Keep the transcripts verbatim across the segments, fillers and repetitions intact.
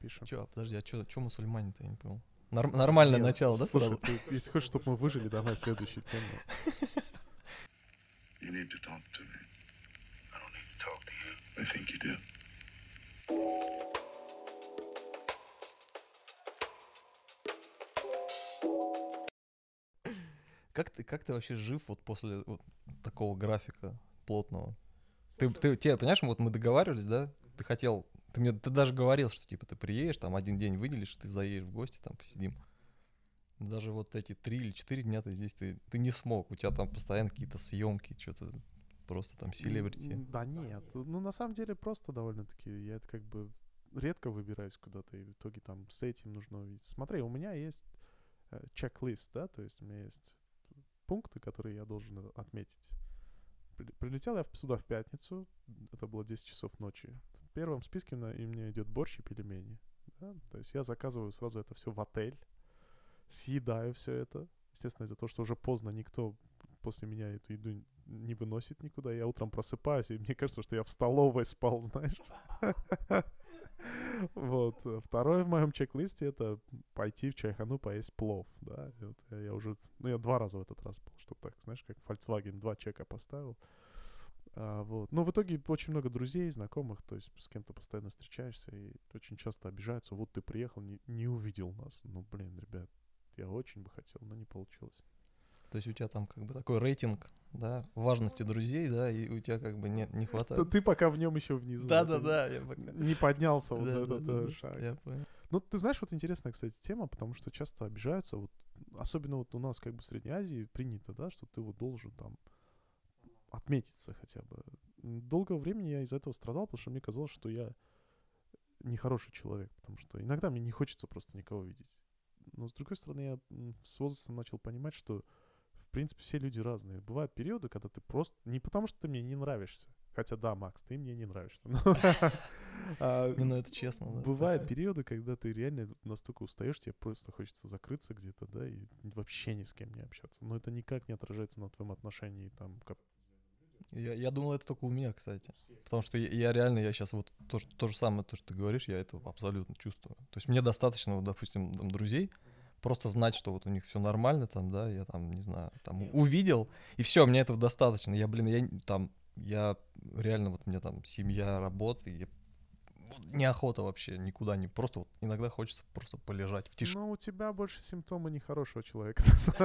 запишем. Че, подожди, а че, че мусульмане-то, я не понял. Нор- нормальное Нет, начало, да, слушай, сразу? ты, если хочешь, чтобы мы выжили, давай следующую тему. You need to talk to me. I don't need to talk to you. I think you do. Как ты, как ты вообще жив вот после вот такого графика плотного? Ты, ты, тебе, понимаешь, вот мы договаривались, да? Ты хотел, ты мне, ты даже говорил, что типа ты приедешь, там один день выделишь, и ты заедешь в гости, там посидим. Даже вот эти три или четыре дня ты здесь, ты, ты не смог, у тебя там постоянно какие-то съемки, что-то просто там селебрити. Да нет, ну на самом деле просто довольно-таки, я это как бы редко выбираюсь куда-то, и в итоге там с этим нужно увидеть. Смотри, у меня есть э, чек-лист, да, то есть у меня есть пункты, которые я должен отметить. При- Прилетел я в- сюда в пятницу, это было десять часов ночи. В первом списке на- и мне идет борщ и пельмени. Да? То есть я заказываю сразу это все в отель, съедаю все это. Естественно, из-за того, что уже поздно, никто после меня эту еду не выносит никуда. Я утром просыпаюсь, и мне кажется, что я в столовой спал, знаешь. Вот. Второе в моем чек-листе — это пойти в чайхану поесть плов, да. И вот я, я уже, ну, я два раза в этот раз был, чтобы так, знаешь, как Volkswagen, два чека поставил. А, вот. Но в итоге очень много друзей, знакомых, то есть с кем-то постоянно встречаешься, и очень часто обижаются: вот ты приехал, не, не увидел нас. Ну, блин, ребят, я очень бы хотел, но не получилось. То есть у тебя там как бы такой рейтинг, да, важности друзей, да, и у тебя как бы не, не Т- хватает. Ты пока в нем еще внизу. Да-да-да, ты я пока... не поднялся вот за этот Да-да-да-да, э, шаг. я понял. Ну, ты знаешь, вот интересная, кстати, тема, потому что часто обижаются, вот, особенно вот у нас как бы в Средней Азии принято, да, что ты вот должен там отметиться хотя бы. М, Долгое время я из-за этого страдал, потому что мне казалось, что я нехороший человек, потому что иногда мне не хочется просто никого видеть. Но, с другой стороны, я м, с возрастом начал понимать, что, в принципе, все люди разные. Бывают периоды, когда ты просто... Не потому, что ты мне не нравишься. Хотя, да, Макс, ты мне не нравишься. но, а, Не, ну это честно, да. Бывают периоды, когда ты реально настолько устаешь, тебе просто хочется закрыться где-то, да, и вообще ни с кем не общаться. Но это никак не отражается на твоем отношении там к... Я, я думал, это только у меня, кстати. Потому что я, я реально, я сейчас вот то, что, то же самое, то, что ты говоришь, я это абсолютно чувствую. То есть мне достаточно, вот, допустим, там, друзей, просто знать, что вот у них все нормально, там, да, я там, не знаю, там увидел, и все, мне этого достаточно. Я, блин, я н- там, я реально, вот мне там семья, работа, и я- вот неохота вообще никуда не, просто вот иногда хочется просто полежать в тишине. Но у тебя больше симптомы нехорошего человека.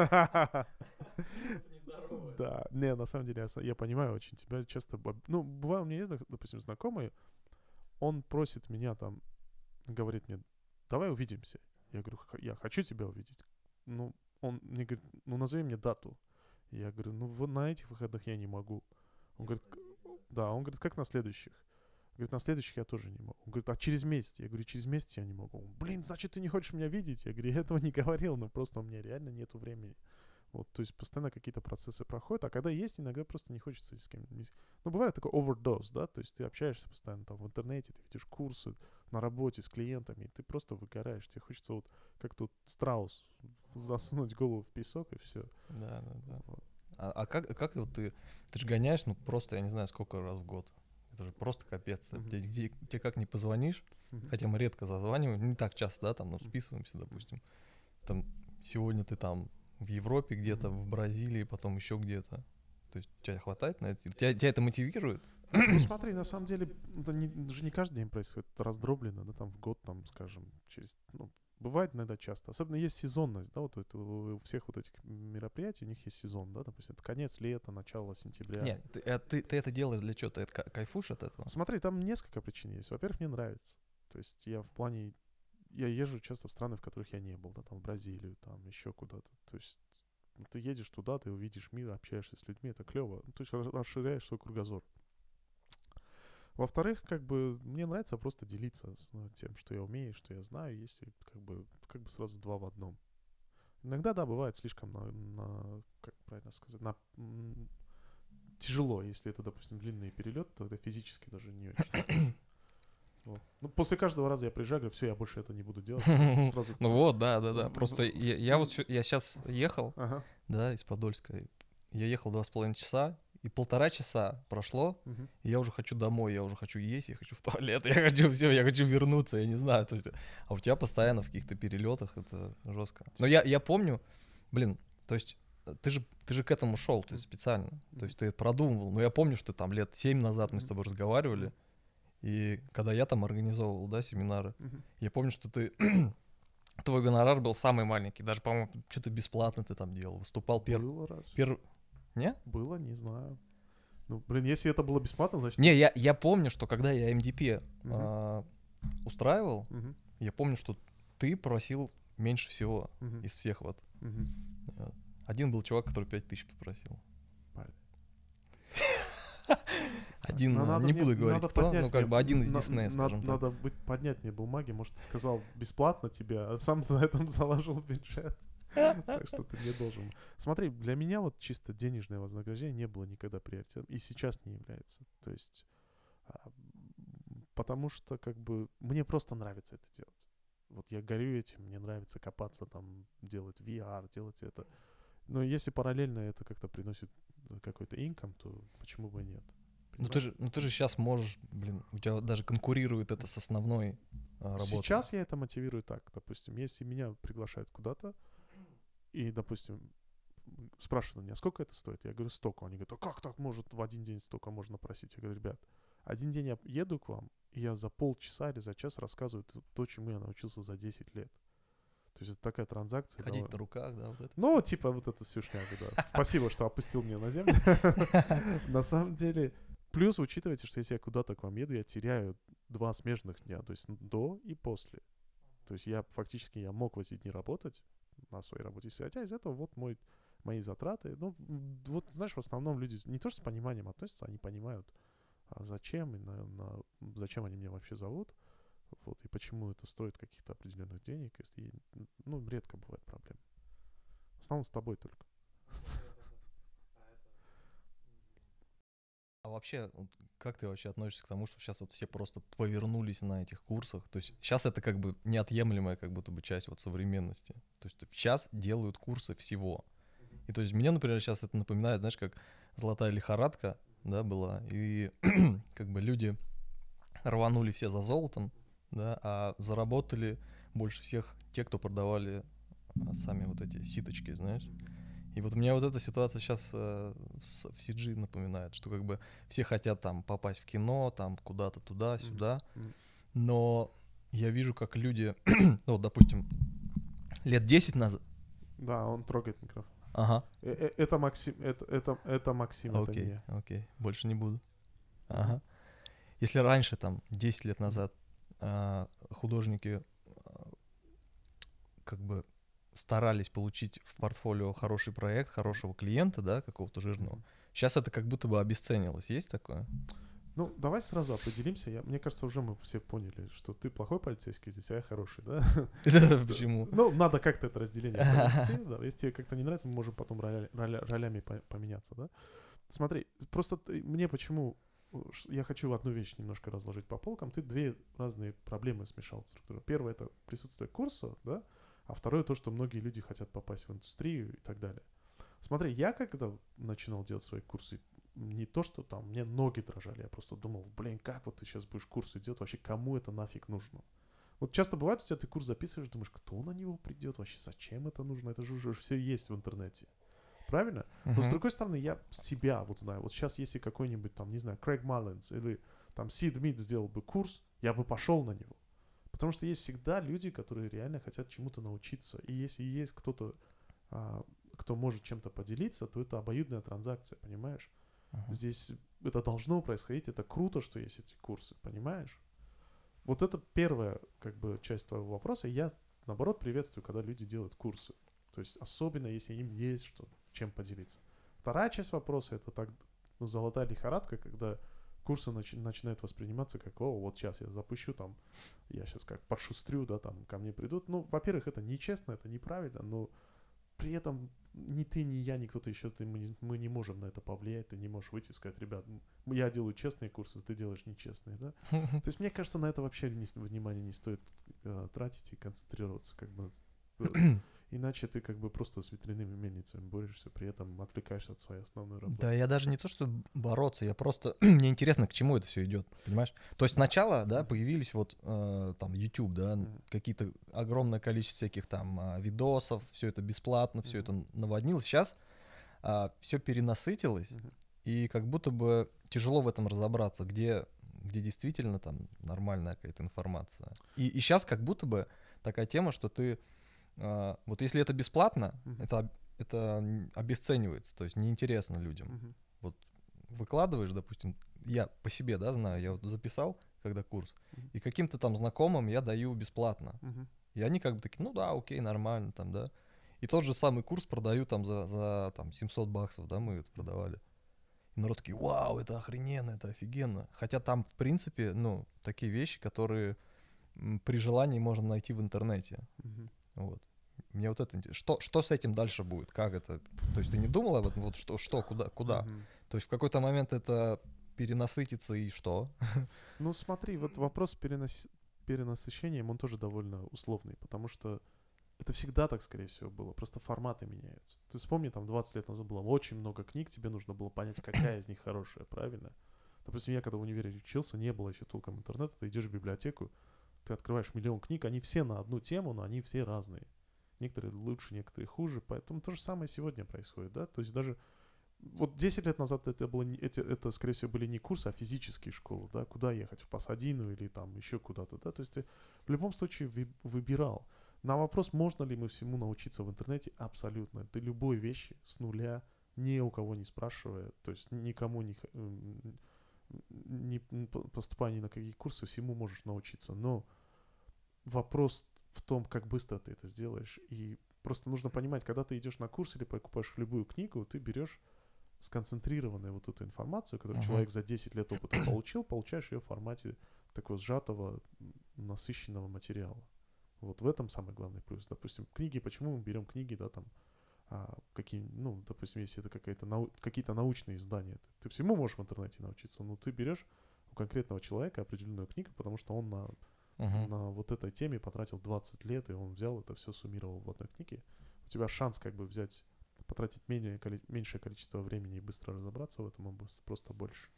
Да, не, на самом деле, я, с- я понимаю очень тебя часто... боб- Ну, бывает, у меня есть, доп- допустим, знакомый, он просит меня там, говорит мне: давай увидимся. Я говорю: «Х- я хочу тебя увидеть. Ну, он мне говорит: ну, назови мне дату. Я говорю: ну, вот на этих выходных я не могу. Он говорит: «К- да, он говорит: как на следующих? Говорит: на следующих я тоже не могу. Он говорит: а через месяц? Я говорю: через месяц я не могу. Он: блин, значит, ты не хочешь меня видеть? Я говорю: я этого не говорил, но просто у меня реально нету времени. Вот, то есть постоянно какие-то процессы проходят, а когда есть, иногда просто не хочется с кем. не с- Ну, бывает такой overdose, да, то есть ты общаешься постоянно там в интернете, ты видишь курсы на работе с клиентами, и ты просто выгораешь. Тебе хочется вот как тут страус засунуть голову в песок, и все. Да, да, да. А, а как, как вот ты, ты же гоняешь, ну просто, я не знаю, сколько раз в год. Это же просто капец. Мгм. Тебе, где- тебе как не позвонишь, хотя мы редко зазваниваем, не так часто, да, там, ну, списываемся, допустим. Там, сегодня ты там в Европе где-то, в Бразилии, потом еще где-то. То есть тебя хватает на это? Тебя, тебя это мотивирует? Ну, смотри, на самом деле, это не, даже не каждый день происходит, это раздроблено, да, там в год, там, скажем, через, ну, бывает иногда часто. Особенно есть сезонность, да, вот это у у всех вот этих мероприятий, у них есть сезон, да, допустим, это конец лета, начало сентября. Нет, ты, э, ты, ты это делаешь для чего? Ты это ка- кайфуешь от этого? Смотри, там несколько причин есть. Во-первых, мне нравится. То есть я в плане... Я езжу часто в страны, в которых я не был, да, там в Бразилию, там еще куда-то. То есть ну, ты едешь туда, ты увидишь мир, общаешься с людьми, это клево. Ну, то есть ра- расширяешь свой кругозор. Во-вторых, как бы мне нравится просто делиться с, ну, тем, что я умею, что я знаю, если как бы, как бы сразу два в одном. Иногда, да, бывает слишком на, на- как правильно сказать, на, м, тяжело, если это, допустим, длинный перелет, то это физически даже не очень. Вот. Ну, после каждого раза я приезжаю, говорю: все, я больше это не буду делать. Потом сразу... Ну вот, да, да, в- да. в- Просто в- я, я вот сё- я сейчас ехал, Ага. да, из Подольска. Я ехал два с половиной часа, и полтора часа прошло, Мгм. и я уже хочу домой, я уже хочу есть, я хочу в туалет, я хочу все, я хочу вернуться, я не знаю. То есть, а у тебя постоянно в каких-то перелетах, это жестко. Но я, я помню, блин, то есть э, ты же, ты же к этому шел, ты Мгм. специально. Мгм. То есть ты это продумывал. Но я помню, что там лет семь назад мы с Мгм. тобой разговаривали, Мгм. и когда я там организовывал, да, семинары, Мгм. я помню, что ты твой гонорар был самый маленький, даже, по-моему, что-то бесплатно ты там делал, выступал пер... Было раз. пер... Не? Было, не знаю. Ну, блин, если это было бесплатно, значит... Не, я, я помню, что когда я эм ди пи Мгм. а, устраивал, Мгм. я помню, что ты просил меньше всего Мгм. из всех вот. Мгм. Э, Один был чувак, который пять тысяч попросил. Блин. Один, Но э, надо не мне- буду говорить надо кто, поднять ну как мне- бы один из на- Диснея, на- скажем так. Надо быть, поднять мне бумаги, может, ты сказал бесплатно тебе, а сам на этом заложил бюджет. Так что ты мне должен. Смотри, для меня вот чисто денежное вознаграждение не было никогда приоритетом. И сейчас не является. То есть, а, м, потому что, как бы, мне просто нравится это делать. Вот я горю этим, мне нравится копаться там, делать ви ар, делать это. Но если параллельно это как-то приносит э, какой-то инком, то почему бы и нет? Ну ты Понимаешь? же, ну ты же сейчас можешь, блин, у тебя даже конкурирует это с основной а, работой. Сейчас я это мотивирую так, допустим, если меня приглашают куда-то, и, допустим, м, спрашивают меня, сколько это стоит? Я говорю, столько. Они говорят, а как так может в один день столько можно просить? Я говорю, ребят, один день я еду к вам, и я за полчаса или за час рассказываю т- то, чему я научился за десять лет. То есть это такая транзакция. Ходить довольно- на руках, да, вот это. Ну, типа вот эту всю шнягу, да. Спасибо, что опустил меня на землю. На самом деле, плюс учитывайте, что если я куда-то к вам еду, я теряю два смежных дня, то есть до и после. То есть я фактически я мог в эти дни работать на своей работе, хотя из этого вот мой, мои затраты. Ну, м, вот знаешь, в основном люди не то что с пониманием относятся, они понимают, а зачем и на, на- зачем они меня вообще зовут, вот, и почему это стоит каких-то определенных денег, если, ну, редко бывает проблем. В основном с тобой только. А вообще, вот как ты вообще относишься к тому, что сейчас вот все просто повернулись на этих курсах? То есть сейчас это как бы неотъемлемая как будто бы часть вот современности. То есть сейчас делают курсы всего. И то есть мне, например, сейчас это напоминает, знаешь, как золотая лихорадка, да, была, и как бы люди рванули все за золотом, да, а заработали больше всех те, кто продавали а, сами вот эти ситочки, знаешь. И вот мне вот эта ситуация сейчас э, с- в си джи напоминает, что как бы все хотят там попасть в кино, там куда-то туда-сюда, Мгм. но я вижу, как люди, ну, вот, допустим, лет десять назад, Да, он трогает микрофон. ага, Э, э, Это Максим, это, это, это Максим, это не окей, я. окей, больше не буду, Мгм. ага. Если раньше, там, десять лет назад а, художники а, как бы старались получить в портфолио хороший проект, хорошего клиента, да, какого-то жирного, Мгм. сейчас это как будто бы обесценилось. Есть такое? Ну, давай сразу определимся. Я, мне кажется, уже мы все поняли, что ты плохой полицейский здесь, а я хороший, да? Почему? Ну, надо как-то это разделение провести. Да. Если тебе как-то не нравится, мы можем потом роля- роля- ролями по- поменяться, да? Смотри, просто ты- мне почему... э, ш- Я хочу одну вещь немножко разложить по полкам. Ты две разные проблемы смешал в структуру. Первое — это присутствие курса, да? А второе — то, что многие люди хотят попасть в индустрию и так далее. Смотри, я когда начинал делать свои курсы, не то, что там мне ноги дрожали, я просто думал, блин, как вот ты сейчас будешь курсы делать, вообще кому это нафиг нужно? Вот часто бывает, у тебя ты курс записываешь, думаешь, кто на него придет вообще, зачем это нужно, это же уже все есть в интернете. Правильно? Но с Мгм. другой стороны, я себя вот знаю, вот сейчас если какой-нибудь там, не знаю, Крейг Малленс или там Сид Мид сделал бы курс, я бы пошел на него. Потому что есть всегда люди, которые реально хотят чему-то научиться. И если есть кто-то, а, кто может чем-то поделиться, то это обоюдная транзакция, понимаешь? Ага. Здесь это должно происходить, это круто, что есть эти курсы, понимаешь? Вот это первая, как бы, часть твоего вопроса. Я, наоборот, приветствую, когда люди делают курсы. То есть, особенно, если им есть что, чем поделиться. Вторая часть вопроса — это так, ну, золотая лихорадка, когда курсы начи- начинают восприниматься как, о, вот сейчас я запущу там, я сейчас как подшустрю, да, там ко мне придут. Ну, во-первых, это нечестно, это неправильно, но при этом ни ты, ни я, ни кто-то еще, ты, мы, не, мы не можем на это повлиять, ты не можешь выйти и сказать, ребят, м, я делаю честные курсы, ты делаешь нечестные, да? То есть, мне кажется, на это вообще не, внимание не стоит э, тратить и концентрироваться, как бы. Э, Иначе ты как бы просто с ветряными мельницами борешься, при этом отвлекаешься от своей основной работы. Да, я даже не то, что бороться, я просто... Мне интересно, к чему это все идет, понимаешь? То есть сначала, да, появились вот э, там YouTube, да, Мгм. какие-то огромное количество всяких там а, видосов, все это бесплатно, все это наводнилось. Сейчас все перенасытилось, Мгм. и как будто бы тяжело в этом разобраться, где, где действительно там нормальная какая-то информация. И, и сейчас как будто бы такая тема, что ты... а, вот если это бесплатно, Мгм. это, об- это м, обесценивается, то есть неинтересно людям. Мгм. Вот выкладываешь, допустим, я по себе, да, знаю, я вот записал, когда курс, Мгм. и каким-то там знакомым я даю бесплатно. Мгм. И они как бы такие, ну да, окей, нормально там, да. И тот же самый курс продаю там за, за там семьсот баксов, да, мы это продавали. И народ такие, вау, это охрененно, это офигенно. Хотя там, в принципе, ну, такие вещи, которые м, при желании можно найти в интернете. Мгм. Вот. Мне вот это интересно. Что, что с этим дальше будет? Как это? То есть ты не думал об этом? Вот что, что куда, куда? Мгм. То есть в какой-то момент это перенасытится и что? Ну смотри, вот вопрос перенос... перенасыщением, он тоже довольно условный, потому что это всегда так, скорее всего, было. Просто форматы меняются. Ты вспомни, там двадцать лет назад было очень много книг, тебе нужно было понять, какая из них хорошая, правильно? Допустим, я когда в универе учился, не было еще толком интернета, ты идешь в библиотеку, ты открываешь миллион книг, они все на одну тему, но они все разные. Некоторые лучше, некоторые хуже, поэтому то же самое сегодня происходит, да? То есть даже вот десять лет назад это было, не- эти, это, скорее всего, были не курсы, а физические школы, да? Куда ехать, в Пасадину или там еще куда-то, да? То есть ты в любом случае вы- выбирал. На вопрос, можно ли мы всему научиться в интернете, абсолютно. Ты любой вещи с нуля, ни у кого не спрашивая, то есть никому не, х- м, не м, по- поступая ни на какие курсы, всему можешь научиться. Но вопрос в том, как быстро ты это сделаешь. И просто нужно понимать, когда ты идешь на курс или покупаешь любую книгу, ты берешь сконцентрированную вот эту информацию, которую Мгм. человек за десять лет опыта получил, получаешь ее в формате такого сжатого, м, насыщенного материала. Вот в этом самый главный плюс. Допустим, книги, почему мы берем книги, да, там, а, какие, ну, допустим, если это какая-то нау- какие-то научные издания, ты, ты всему можешь в интернете научиться, но ты берешь у конкретного человека определенную книгу, потому что он на, Мгм. на вот этой теме потратил двадцать лет, и он взял это все, суммировал в одной книге. У тебя шанс как бы взять, потратить менее, коли- меньшее количество времени и быстро разобраться в этом он быс- просто больше.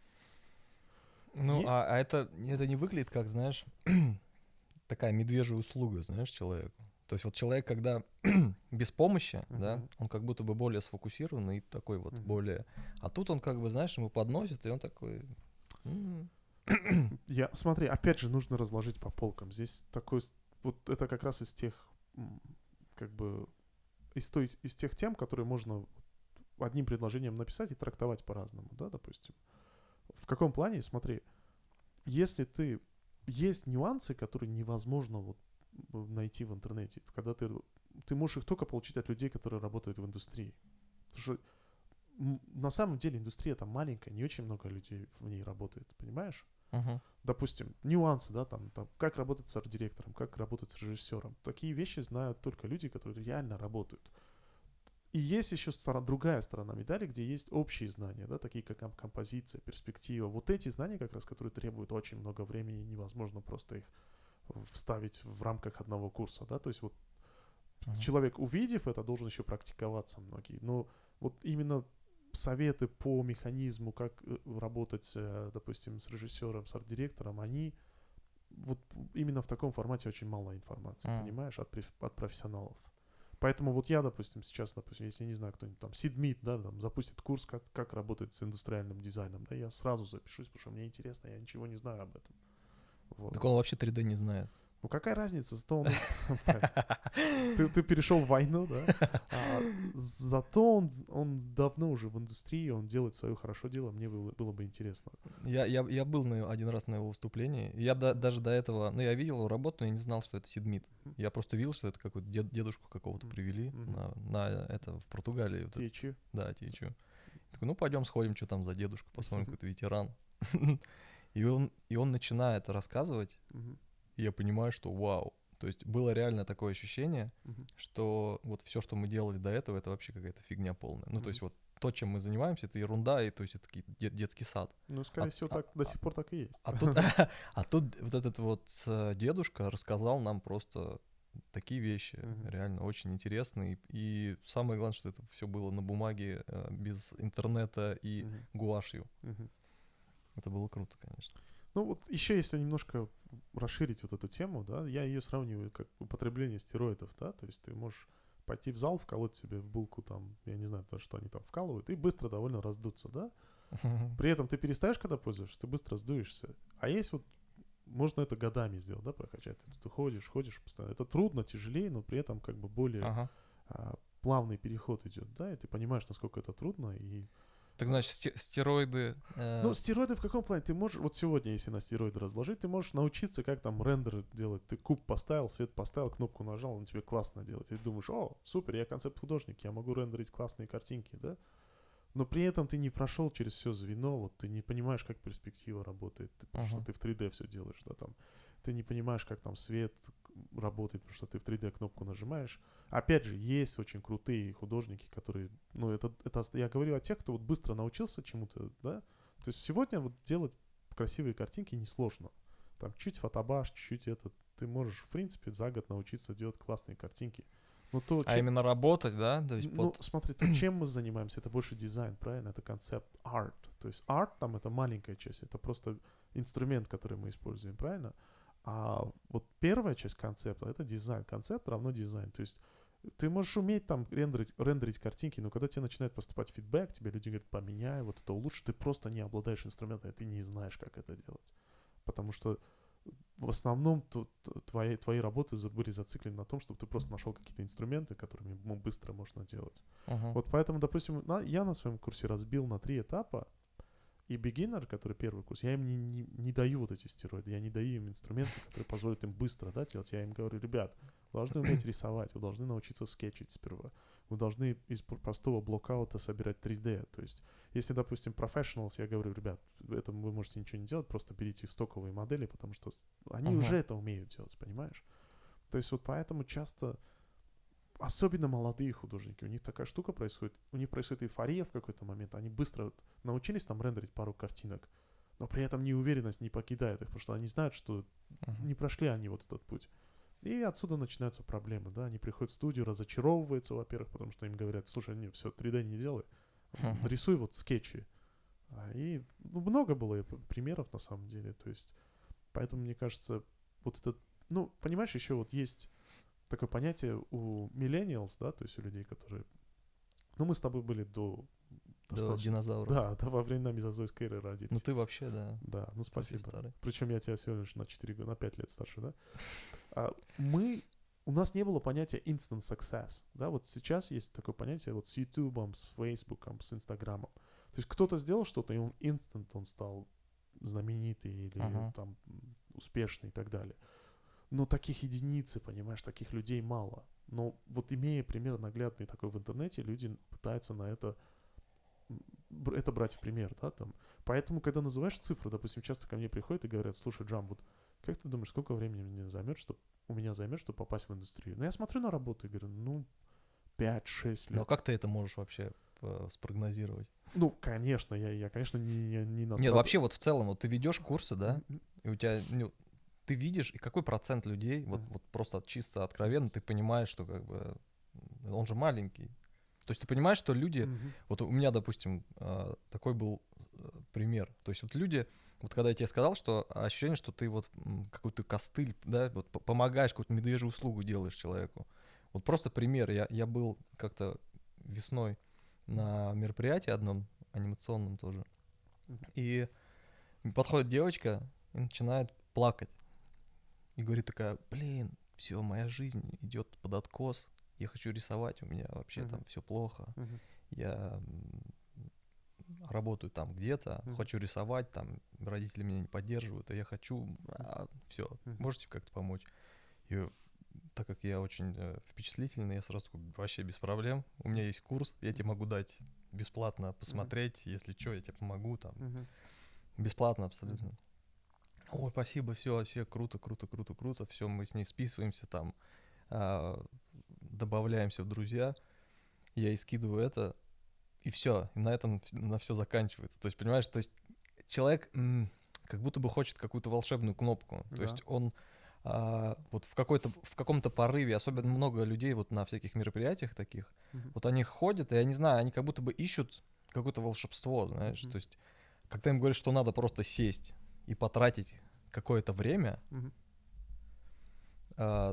Ну, Е- а, а это, это не выглядит как, знаешь, такая медвежья услуга, знаешь, человеку. То есть вот человек, когда без помощи, да, Мгм. он как будто бы более сфокусированный и такой вот Мгм. более... А тут он как бы, знаешь, ему подносит, и он такой... «М». Я, смотри, опять же, нужно разложить по полкам. Здесь такой, с- вот это как раз из тех, м, как бы, из, той, из тех тем, которые можно одним предложением написать и трактовать по-разному, да, допустим. В каком плане, смотри, если ты, есть нюансы, которые невозможно вот м, найти в интернете, когда ты, ты можешь их только получить от людей, которые работают в индустрии. Потому что м, на самом деле индустрия там маленькая, не очень много людей в ней работает, понимаешь? Мгм. Допустим, нюансы, да, там, там, как работать с арт-директором, как работать с режиссером. Такие вещи знают только люди, которые реально работают. И есть еще сторона, другая сторона медали, где есть общие знания, да, такие как ком- композиция, перспектива. Вот эти знания, как раз, которые требуют очень много времени, невозможно просто их вставить в рамках одного курса, да, то есть вот Мгм. человек, увидев это, должен еще практиковаться многие. Но вот именно советы по механизму, как э, работать, э, допустим, с режиссером, с арт-директором, они вот именно в таком формате очень мало информации, М. понимаешь, от, преф- от профессионалов. Поэтому вот я, допустим, сейчас, допустим, если не знаю, кто-нибудь там, Сидмит, да, там, запустит курс, как, как работать с индустриальным дизайном, да, я сразу запишусь, потому что мне интересно, я ничего не знаю об этом. Вот. Так он вообще три дэ не знает. Ну какая разница, зато он... Ты, ты перешел в войну, да? А, зато он, он давно уже в индустрии, он делает свое хорошо дело, мне было, было бы интересно. Я, я, я был на, один раз на его выступлении. Я да- даже до этого, ну, я видел его работу, но я не знал, что это Сидмит. Я просто видел, что это какой-то дед- дедушку какого-то Мгм. привели Мгм. на, на это в Португалии. Вот это. Течи. Да, Тичу. Такой, ну, пойдем сходим, что там за дедушка, посмотрим, какой-то ветеран. И он, и он начинает рассказывать, Мгм. и я понимаю, что вау. То есть было реально такое ощущение, Мгм. что вот все, что мы делали до этого, это вообще какая-то фигня полная. Ну, Мгм. то есть вот то, чем мы занимаемся, это ерунда, и то есть это такие де- детский сад. Ну, скорее А, всего, а- так до а- сих пор так и есть. а тут, а тут вот этот вот э, дедушка рассказал нам просто такие вещи Мгм. реально очень интересные. И, и самое главное, что это все было на бумаге, э, без интернета и Мгм. гуашью. Мгм. Это было круто, конечно. Ну вот еще если немножко расширить вот эту тему, да, я ее сравниваю как употребление стероидов, да, то есть ты можешь пойти в зал, вколоть себе в булку там, я не знаю, то, что они там вкалывают, и быстро довольно раздуться, да. При этом ты перестаешь, когда пользуешься, ты быстро сдуешься. А есть вот, можно это годами сделать, да, прокачать. Ты, ты ходишь, ходишь постоянно. Это трудно, тяжелее, но при этом как бы более Ага. а, плавный переход идет, да, и ты понимаешь, насколько это трудно, и Так значит, сте- стероиды... э, ну, стероиды в каком плане? Ты можешь, вот сегодня, если на стероиды разложить, ты можешь научиться, как там рендер делать. Ты куб поставил, свет поставил, кнопку нажал, он тебе классно делает. И ты думаешь, о, супер, я концепт-художник, я могу рендерить классные картинки, да? Но при этом ты не прошел через все звено, вот ты не понимаешь, как перспектива работает, ты- потому что Ага. ты в три дэ все делаешь, да, там. Ты не понимаешь, как там свет работает, потому что ты в три дэ кнопку нажимаешь. Опять же, есть очень крутые художники, которые, ну, это, это я говорю о тех, кто вот быстро научился чему-то, да. То есть сегодня вот делать красивые картинки несложно. Там чуть фотобаш, чуть-чуть это, ты можешь, в принципе, за год научиться делать классные картинки. Но то, А чем- именно работать, да? То есть ну, под... смотри, то, чем мы занимаемся, это больше дизайн, правильно? Это концепт арт. То есть арт там это маленькая часть, это просто инструмент, который мы используем, правильно? А вот первая часть концепта это дизайн. Концепт равно дизайн. То есть ты можешь уметь там рендерить, рендерить картинки, но когда тебе начинает поступать фидбэк, тебе люди говорят, поменяй, вот это улучши, ты просто не обладаешь инструментом, и ты не знаешь, как это делать. Потому что в основном т- т- твои, твои работы за- были зациклены на том, чтобы ты просто нашел какие-то инструменты, которыми м- быстро можно делать. Ага. Вот поэтому, допустим, на- я на своем курсе разбил на три этапа, и beginner, который первый курс, я им не, не, не даю вот эти стероиды, я не даю им инструменты, которые позволят им быстро, да, делать. Я им говорю, ребят, вы должны уметь рисовать, вы должны научиться скетчить сперва, вы должны из пр- простого блокаута собирать три дэ. То есть, если, допустим, professionals, я говорю, ребят, это вы можете ничего не делать, просто берите стоковые модели, потому что с- они Ага. уже это умеют делать, понимаешь? То есть вот поэтому часто, особенно молодые художники, у них такая штука происходит, у них происходит эйфория в какой-то момент, они быстро вот научились там рендерить пару картинок, но при этом неуверенность не покидает их, потому что они знают, что Ага. не прошли они вот этот путь. И отсюда начинаются проблемы, да, они приходят в студию, разочаровываются, во-первых, потому что им говорят, слушай, не, все, три дэ не делай, Мгм. рисуй вот скетчи. А, И ну, много было п- примеров на самом деле, то есть, поэтому мне кажется, вот этот, ну, понимаешь, еще вот есть такое понятие у millennials, да, то есть у людей, которые, ну, мы с тобой были до До достаточно, динозавров. да, да, во времена мезозойской эры родились. Ну ты вообще, да. Да, ну очень спасибо. старый. Причем я тебя всего лишь на четыре года, на пять лет старше, да? А мы, у нас не было понятия instant success, да, вот сейчас есть такое понятие вот с YouTube, с Facebook, с Instagram. То есть кто-то сделал что-то, и он instant, он стал знаменитый или Ага. там м, успешный и так далее. Но таких единицы, понимаешь, таких людей мало. Но вот имея пример наглядный такой в интернете, люди пытаются на это м, бр- это брать в пример, да, там. Поэтому, когда называешь цифру, допустим, часто ко мне приходят и говорят, слушай, Джам, вот как ты думаешь, сколько времени мне займет, чтобы у меня займет, чтобы попасть в индустрию? Ну, я смотрю на работу и говорю, ну, пять-шесть Но лет. как ты это можешь вообще э, спрогнозировать? Ну, конечно, я, я конечно, не, не, не Нет, Нострадамус. вообще вот в целом, вот ты ведешь курсы, да, Мгм. и у тебя, ну, ты видишь, и какой процент людей, вот, Мгм. вот просто чисто откровенно, ты понимаешь, что как бы м, он же маленький. То есть ты понимаешь, что люди, Мгм. вот у меня, допустим, э, такой был э, пример. То есть вот люди, вот когда я тебе сказал, что ощущение, что ты вот м, какой-то костыль, да, вот п- помогаешь, какую-то медвежью услугу делаешь человеку. Вот просто пример. Я, я был как-то весной на мероприятии одном, анимационном тоже. Мгм. И подходит девочка и начинает плакать. И говорит такая, блин, все, моя жизнь идет под откос. Я хочу рисовать, у меня вообще Мгм. там все плохо. Мгм. Я м, работаю там где-то, Мгм. хочу рисовать, там родители меня не поддерживают, а я хочу, все, Мгм. можете как-то помочь? И так как я очень э, впечатлительный, я сразу такой, вообще без проблем. У меня есть курс, я тебе могу дать бесплатно посмотреть, если что, я тебе помогу там. Мгм. Бесплатно абсолютно. Ой, спасибо, все, все круто, круто, круто, круто. Все, мы с ней списываемся там, а, добавляемся в друзья. Я ей скидываю это, и все, и на этом ф- на все заканчивается. То есть, понимаешь, то есть человек м, как будто бы хочет какую-то волшебную кнопку. То Да. есть он а, вот в какой-то, в каком-то порыве, особенно много людей вот на всяких мероприятиях таких, Мгм. вот они ходят, и я не знаю, они как будто бы ищут какое-то волшебство, знаешь, Мгм. то есть, когда им говорят, что надо просто сесть и потратить какое-то время, Мгм. а,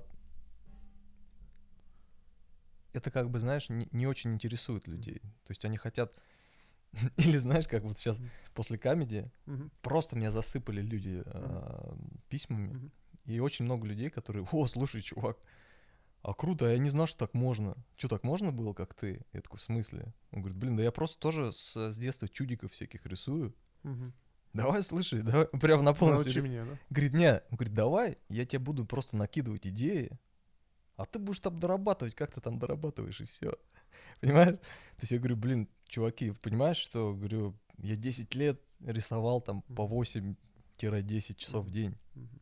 это как бы, знаешь, не, не очень интересует людей. То есть они хотят, или знаешь, как вот сейчас Мгм. после камеди Мгм. просто меня засыпали люди а, письмами, Мгм. и очень много людей, которые, о, слушай, чувак, а круто, а я не знал, что так можно. Что, так можно было, как ты? Я такой, в смысле? Он говорит, блин, да я просто тоже с, с детства чудиков всяких рисую. Мгм. Давай, слушай, давай, прям на полном Научи серьезе. меня, да? Говорит, не, он говорит, давай, я тебе буду просто накидывать идеи, а ты будешь там дорабатывать, как ты там дорабатываешь, и все. Понимаешь? То есть я говорю, блин, чуваки, понимаешь, что, говорю, я десять лет рисовал там по Мгм. восемь-десять часов в Мгм. день. Мгм.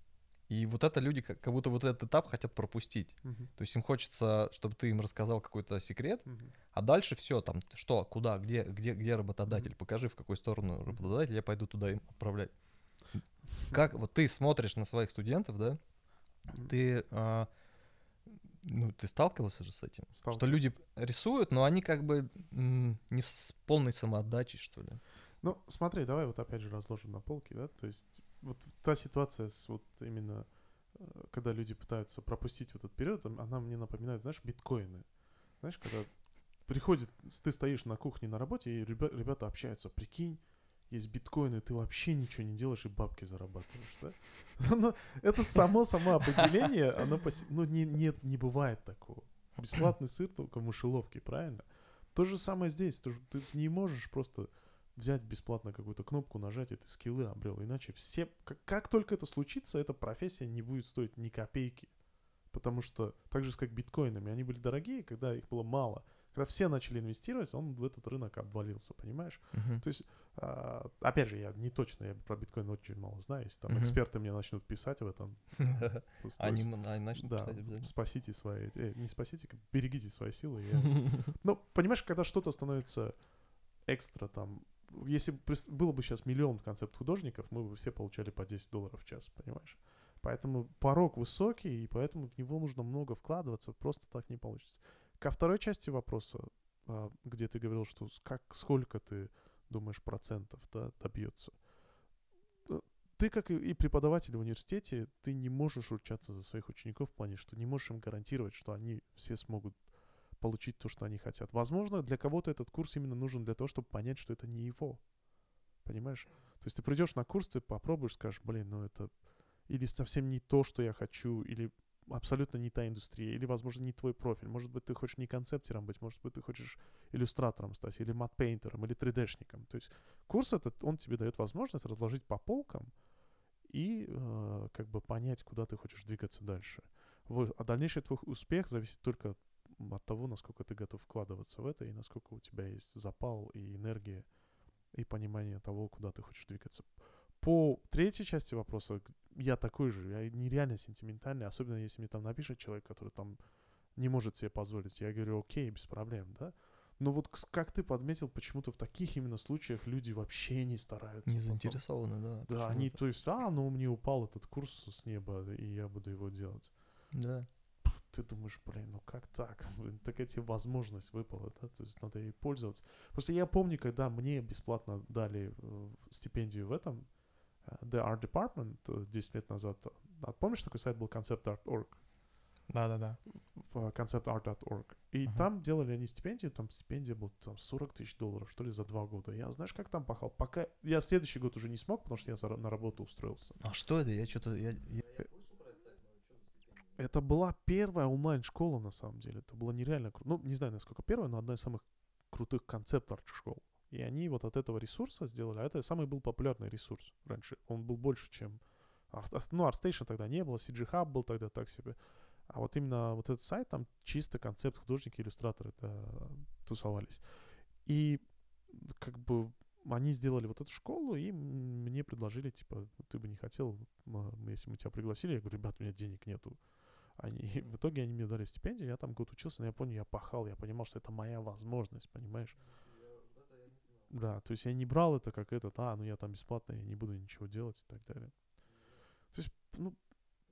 И вот это люди как, как будто вот этот этап хотят пропустить. Мгм. То есть им хочется, чтобы ты им рассказал какой-то секрет, Мгм. а дальше все, там, что, куда, где, где, где работодатель, Мгм. покажи, в какую сторону Мгм. работодатель, я пойду туда им отправлять. Как вот ты смотришь на своих студентов, да, Мгм. ты, а, ну, ты сталкивался же с этим, что Сталкивался. люди рисуют, но они как бы м, не с полной самоотдачей, что ли. Ну, смотри, давай вот опять же разложим на полке, да, то есть вот та ситуация с вот именно, э, когда люди пытаются пропустить вот этот период, ам- она мне напоминает, знаешь, биткоины. Знаешь, когда приходит, с- ты стоишь на кухне на работе, и ребя- ребята общаются, прикинь, есть биткоины, ты вообще ничего не делаешь и бабки зарабатываешь, да? Но это само само определение, оно, поси- ну, не, нет, не бывает такого. Бесплатный сыр только в мышеловке, правильно? То же самое здесь. Ты, ж- ты не можешь просто взять бесплатно какую-то кнопку, нажать, и ты скиллы обрел. Иначе все... Как, как только это случится, эта профессия не будет стоить ни копейки. Потому что так же, как биткоинами, они были дорогие, когда их было мало. Когда все начали инвестировать, он в этот рынок обвалился, понимаешь? Мгм. То есть, а, опять же, я не точно, я про биткоин очень мало знаю. Если там Мгм. эксперты мне начнут писать в этом, то Они есть, м- они начнут да, писать обязательно. спасите свои... э, не спасите, как- берегите свои силы. Я... Ну, понимаешь, когда что-то становится экстра там... Если бы прис- было бы сейчас миллион концепт-художников, мы бы все получали по десять долларов в час, понимаешь? Поэтому порог высокий, и поэтому в него нужно много вкладываться, просто так не получится. Ко второй части вопроса, а, где ты говорил, что с- как, сколько ты думаешь процентов, да, добьется. Э, Ты, как и и преподаватель в университете, ты не можешь ручаться за своих учеников в плане, что не можешь им гарантировать, что они все смогут получить то, что они хотят. Возможно, для кого-то этот курс именно нужен для того, чтобы понять, что это не его. Понимаешь? То есть ты придешь на курс, ты попробуешь, скажешь, блин, ну это или совсем не то, что я хочу, или абсолютно не та индустрия, или, возможно, не твой профиль. Может быть, ты хочешь не концептером быть, может быть, ты хочешь иллюстратором стать, или матпейнтером, или три дэ-шником. То есть курс этот, он тебе дает возможность разложить по полкам и э, как бы понять, куда ты хочешь двигаться дальше. Вот. А дальнейший твой успех зависит только от, от того, насколько ты готов вкладываться в это, и насколько у тебя есть запал и энергия, и понимание того, куда ты хочешь двигаться. По третьей части вопроса, г- я такой же, я нереально сентиментальный, особенно если мне там напишет человек, который там не может себе позволить. Я говорю, окей, без проблем, да? Но вот кс- как ты подметил, почему-то в таких именно случаях люди вообще не стараются Не потом. заинтересованы, да. Да, они, почему-то. то есть, а, ну мне упал этот курс с неба, и я буду его делать. Да. Ты думаешь, блин, ну как так? Блин, такая тебе возможность выпала, да? То есть надо ей пользоваться. Просто я помню, когда мне бесплатно дали э, стипендию в этом, э, The Art Department э, десять лет назад. А помнишь, такой сайт был concept art точка org? Да-да-да. concept art точка org. И Ага. там делали они стипендию, там стипендия была там сорок тысяч долларов, что ли, за два года. Я, знаешь, как там пахал? Пока я следующий год уже не смог, потому что я за- на работу устроился. А что это? Я что-то... Я, я- Это была первая онлайн-школа, на самом деле. Это было нереально круто. Ну, не знаю, насколько первая, но одна из самых крутых концепт-арт-школ. И они вот от этого ресурса сделали, а это самый был популярный ресурс раньше. Он был больше, чем... Art- Ну, ArtStation тогда не было, си джи Hub был тогда так себе. А вот именно вот этот сайт, там чисто концепт художники, иллюстраторы это тусовались. И как бы они сделали вот эту школу, и м- мне предложили, типа, ты бы не хотел, м, если мы тебя пригласили, я говорю, ребят, у меня денег нету. Они, в итоге они мне дали стипендию, я там год учился, но я понял, я пахал, я понимал, что это моя возможность, понимаешь? Да, то есть я не брал это как этот, а, ну я там бесплатно, я не буду ничего делать и так далее. То есть, ну,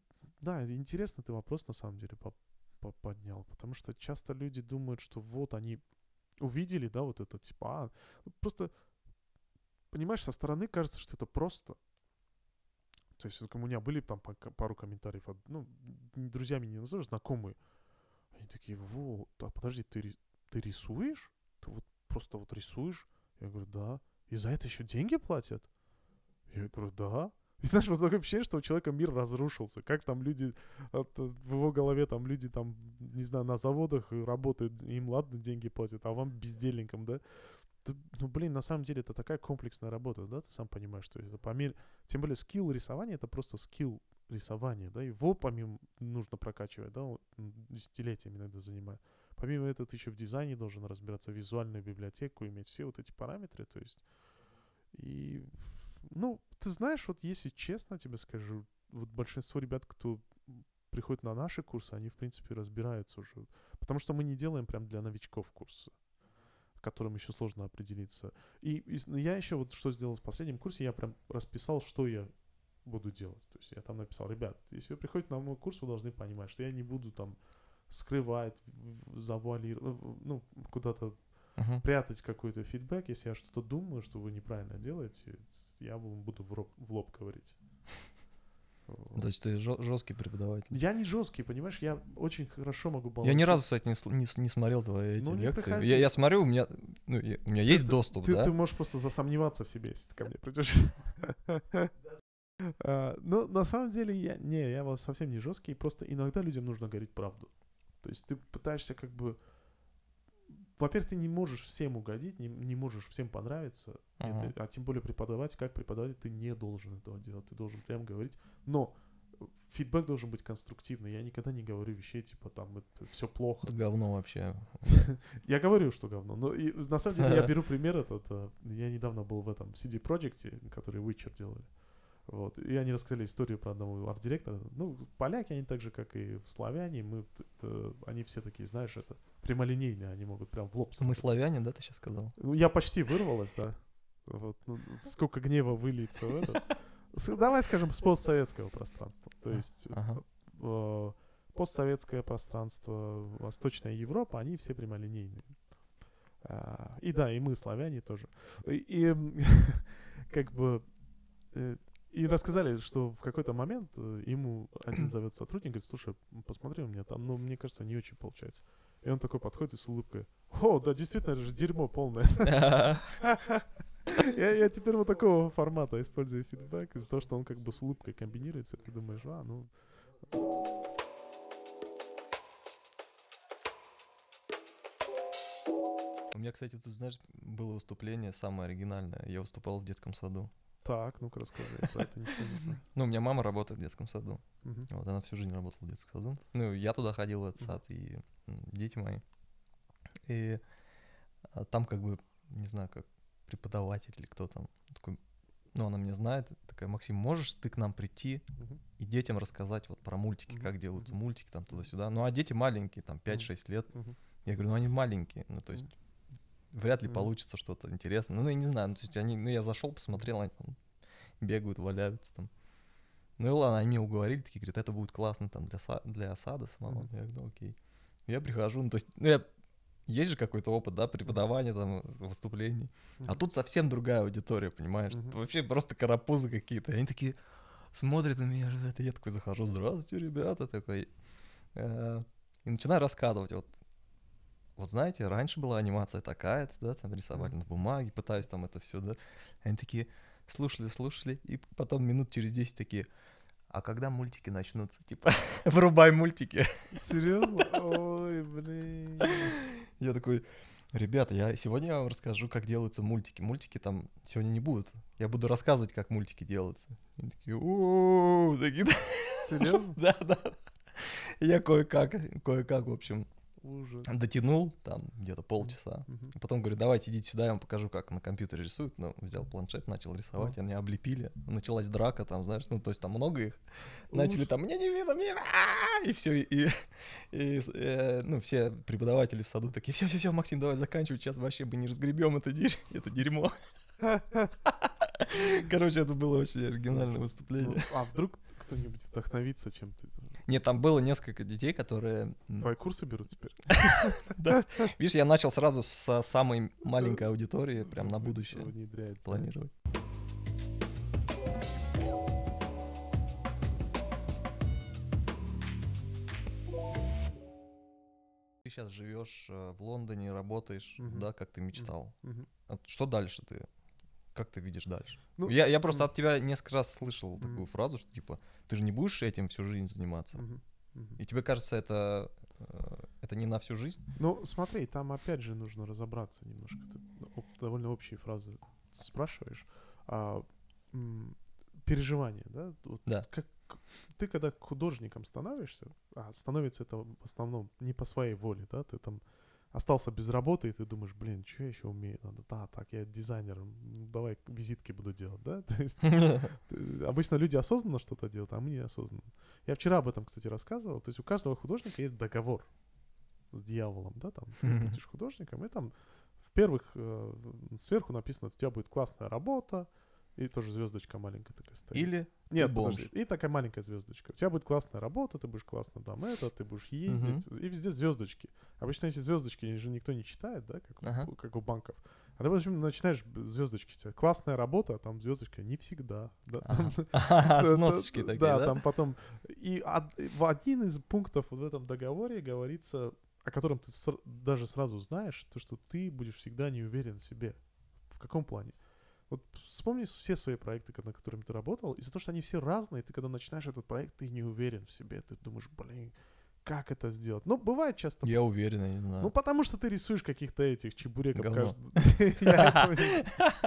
да, интересно ты вопрос на самом деле по- по- поднял, потому что часто люди думают, что вот они увидели, да, вот это, типа, а, ну, просто, понимаешь, со стороны кажется, что это просто. То есть вот у меня были там па- пару комментариев, от, ну, н- друзьями не назовешь, знакомые. Они такие, во, да, подожди, ты, ри- ты рисуешь? Ты вот просто вот рисуешь? Я говорю, да. И за это еще деньги платят? Я говорю, да. И знаешь, вот такое ощущение, что у человека мир разрушился. Как там люди, от- в его голове там люди там, не знаю, на заводах работают, им ладно деньги платят, а вам бездельникам, да? Ты- ну, блин, на самом деле это такая комплексная работа, да, ты сам понимаешь, что это по мере... Тем более скилл рисования — это просто скилл рисования, да, его помимо нужно прокачивать, да, вот, м, десятилетиями иногда занимает. Помимо этого ты еще в дизайне должен разбираться, визуальную библиотеку, иметь все вот эти параметры, то есть... И, ну, ты знаешь, вот если честно тебе скажу, вот большинство ребят, кто приходит на наши курсы, они, в принципе, разбираются уже. Потому что мы не делаем прям для новичков курсы, которым еще сложно определиться. И, и с- я еще вот что сделал в последнем курсе, я прям расписал, что я буду делать. То есть я там написал, ребят, если вы приходите на мой курс, вы должны понимать, что я не буду там скрывать, в- завуалировать, ну, куда-то Мгм. прятать какой-то фидбэк. Если я что-то думаю, что вы неправильно делаете, я вам буду в, роб- в лоб говорить. То Вот. есть ты жесткий преподаватель. Я не жесткий, понимаешь, я очень хорошо могу Я балансировать. ни разу, кстати, не, сл- не, с- не смотрел твои эти Ну, не лекции. приходи. Я, я смотрю, у меня, ну, я- у меня Ты- есть ты- доступ, ты, да? ты можешь просто засомневаться в себе, если ты ко мне придешь. А, Но на самом деле я не, я вот совсем не жесткий, просто иногда людям нужно говорить правду. То есть ты пытаешься как бы... Во-первых, ты не можешь всем угодить, не, не можешь всем понравиться, Ага. это- а тем более преподавать, как преподаватель, ты не должен этого делать, ты должен прям говорить. Но фидбэк должен быть конструктивный. Я никогда не говорю вещей типа там это все плохо. Это говно вообще. Я говорю, что говно. Но и, на самом деле я беру пример этот. э, Я недавно был в этом си ди-проекте, который Witcher делали. Вот. И они рассказали историю про одного арт-директора. Ну, поляки, они так же, как и славяне, мы, т- т- они все такие, знаешь, это прямолинейные, они могут прям в лоб Мы смотреть. славяне, да, ты сейчас сказал? Ну, я почти вырвалась, да. Вот, ну, сколько гнева выльется в это. С- Давай скажем, с постсоветского пространства. То есть Ага. э, постсоветское пространство, Восточная Европа, они все прямолинейные. А, И да, и мы, славяне, тоже. И, и, м, как бы... э, И рассказали, что в какой-то момент э, ему один зовет сотрудник, говорит, слушай, посмотри у меня там, ну, мне кажется, не очень получается. И он такой подходит и с улыбкой, о, да, действительно, это же дерьмо полное. Я, я теперь вот такого формата использую фидбэк из-за того, что он как бы с улыбкой комбинируется, ты думаешь, а, ну... У меня, кстати, тут, знаешь, было выступление самое оригинальное. Я выступал в детском саду. Так, ну-ка расскажи, я про это ничего не знаю. Ну, у меня мама работает в детском саду. Мгм. Вот, она всю жизнь работала в детском саду. Ну, я туда ходил в этот Мгм. сад, и м, дети мои. И а, там как бы, не знаю, как преподаватель или кто там, такой, ну, она меня знает, такая, Максим, можешь ты к нам прийти Мгм. и детям рассказать вот про мультики, Мгм. как делаются Мгм. мультики, там, туда-сюда. Ну, а дети маленькие, там, пять-шесть лет. Мгм. Я говорю, ну, они маленькие, ну, то есть вряд ли Мгм. получится что-то интересное. Ну, я не знаю, ну, то есть они, ну, я зашел, посмотрел, они там бегают, валяются там. Ну и ладно, они меня уговорили, такие говорят, это будет классно там для, са- для сада самого. Мгм. Я говорю, ну окей. Я прихожу, ну то есть, ну я, есть же какой-то опыт, да, преподавания там, выступлений. А Мгм. тут совсем другая аудитория, понимаешь? Мгм. Это вообще просто карапузы какие-то. И они такие смотрят на меня, что это я такой захожу, здравствуйте, ребята, такой. э, И начинаю рассказывать, вот, вот знаете, раньше была анимация такая-то, да, там рисовали Мгм. на бумаге, пытаюсь там это все, да. Они такие слушали, слушали, и потом минут через десять такие, а когда мультики начнутся? Типа, врубай мультики. Серьезно? Ой, блин. Я такой, ребята, я сегодня я вам расскажу, как делаются мультики. Мультики там сегодня не будут. Я буду рассказывать, как мультики делаются. Они такие, «У-у-у», такие, Серьезно? да, да. Я кое-как, кое-как, в общем, Ужас. дотянул, там, где-то полчаса. Мгм. Потом говорю, давайте идите сюда, я вам покажу, как на компьютере рисуют. Ну, взял планшет, начал рисовать, они облепили. Началась драка там, знаешь, ну, то есть там много их. Начали Ужас. там, мне не видно, мне а-а-а!» и все, и, и, э, ну, все преподаватели в саду такие, все, все, все, Максим, давай заканчивай, сейчас вообще мы не разгребем это, дерь- это дерьмо. Короче, это было очень оригинальное Ну, выступление. а вдруг кто-нибудь вдохновится чем-то? Нет, там было несколько детей, которые... м, Твои курсы берут теперь? Да. Видишь, я начал сразу с самой маленькой аудитории, прям на Вы- будущее внедряет, да. планировать. Ты сейчас живешь э, в Лондоне, работаешь, Мгм. да, как ты мечтал. Мгм. А что дальше ты? Как ты видишь дальше? Ну, я, с- я просто м, от тебя несколько раз слышал Мгм. такую фразу, что типа ты же не будешь этим всю жизнь заниматься. мгм, мгм. И тебе кажется, это, э, это не на всю жизнь? Ну, смотри, там опять же нужно разобраться немножко. Ты оп- довольно общие фразы спрашиваешь. А, м, переживания, да? Вот Да. как ты когда художником становишься, а становится это в основном не по своей воле, да? Ты там остался без работы, и ты думаешь, блин, что я еще умею? Надо, да, так, я дизайнер, м, давай визитки буду делать, да? То есть ты- обычно люди осознанно что-то делают, а мы неосознанно. Я вчера об этом, кстати, рассказывал. То есть у каждого художника есть договор с дьяволом, да, там, ты Мгм. будешь художником, и там в первых э, сверху написано, у тебя будет классная работа, и тоже звездочка маленькая такая стоит. Или Нет, ты бомж. подожди, и такая маленькая звездочка. У тебя будет классная работа, ты будешь классно там это, ты будешь ездить, и везде звездочки. Обычно эти звездочки же никто не читает, да, как, у- Ага. как у банков. А ты, в общем, начинаешь б- звездочки читать. Классная работа, а там звездочка не всегда. Да, там, Ага. Ага, это- сносочки такие, да, да? там потом... И од- в один из пунктов вот в этом договоре говорится, о котором ты ср- даже сразу знаешь, то, что ты будешь всегда не уверен в себе. В каком плане? Вот вспомни все свои проекты, ко- над которыми ты работал, из-за того, что они все разные, ты когда начинаешь этот проект, ты не уверен в себе. Ты думаешь, блин, как это сделать? Ну, бывает часто... Я уверен, я не Ну, знаю. потому что ты рисуешь каких-то этих чебуреков Говно. каждый... Я этого не-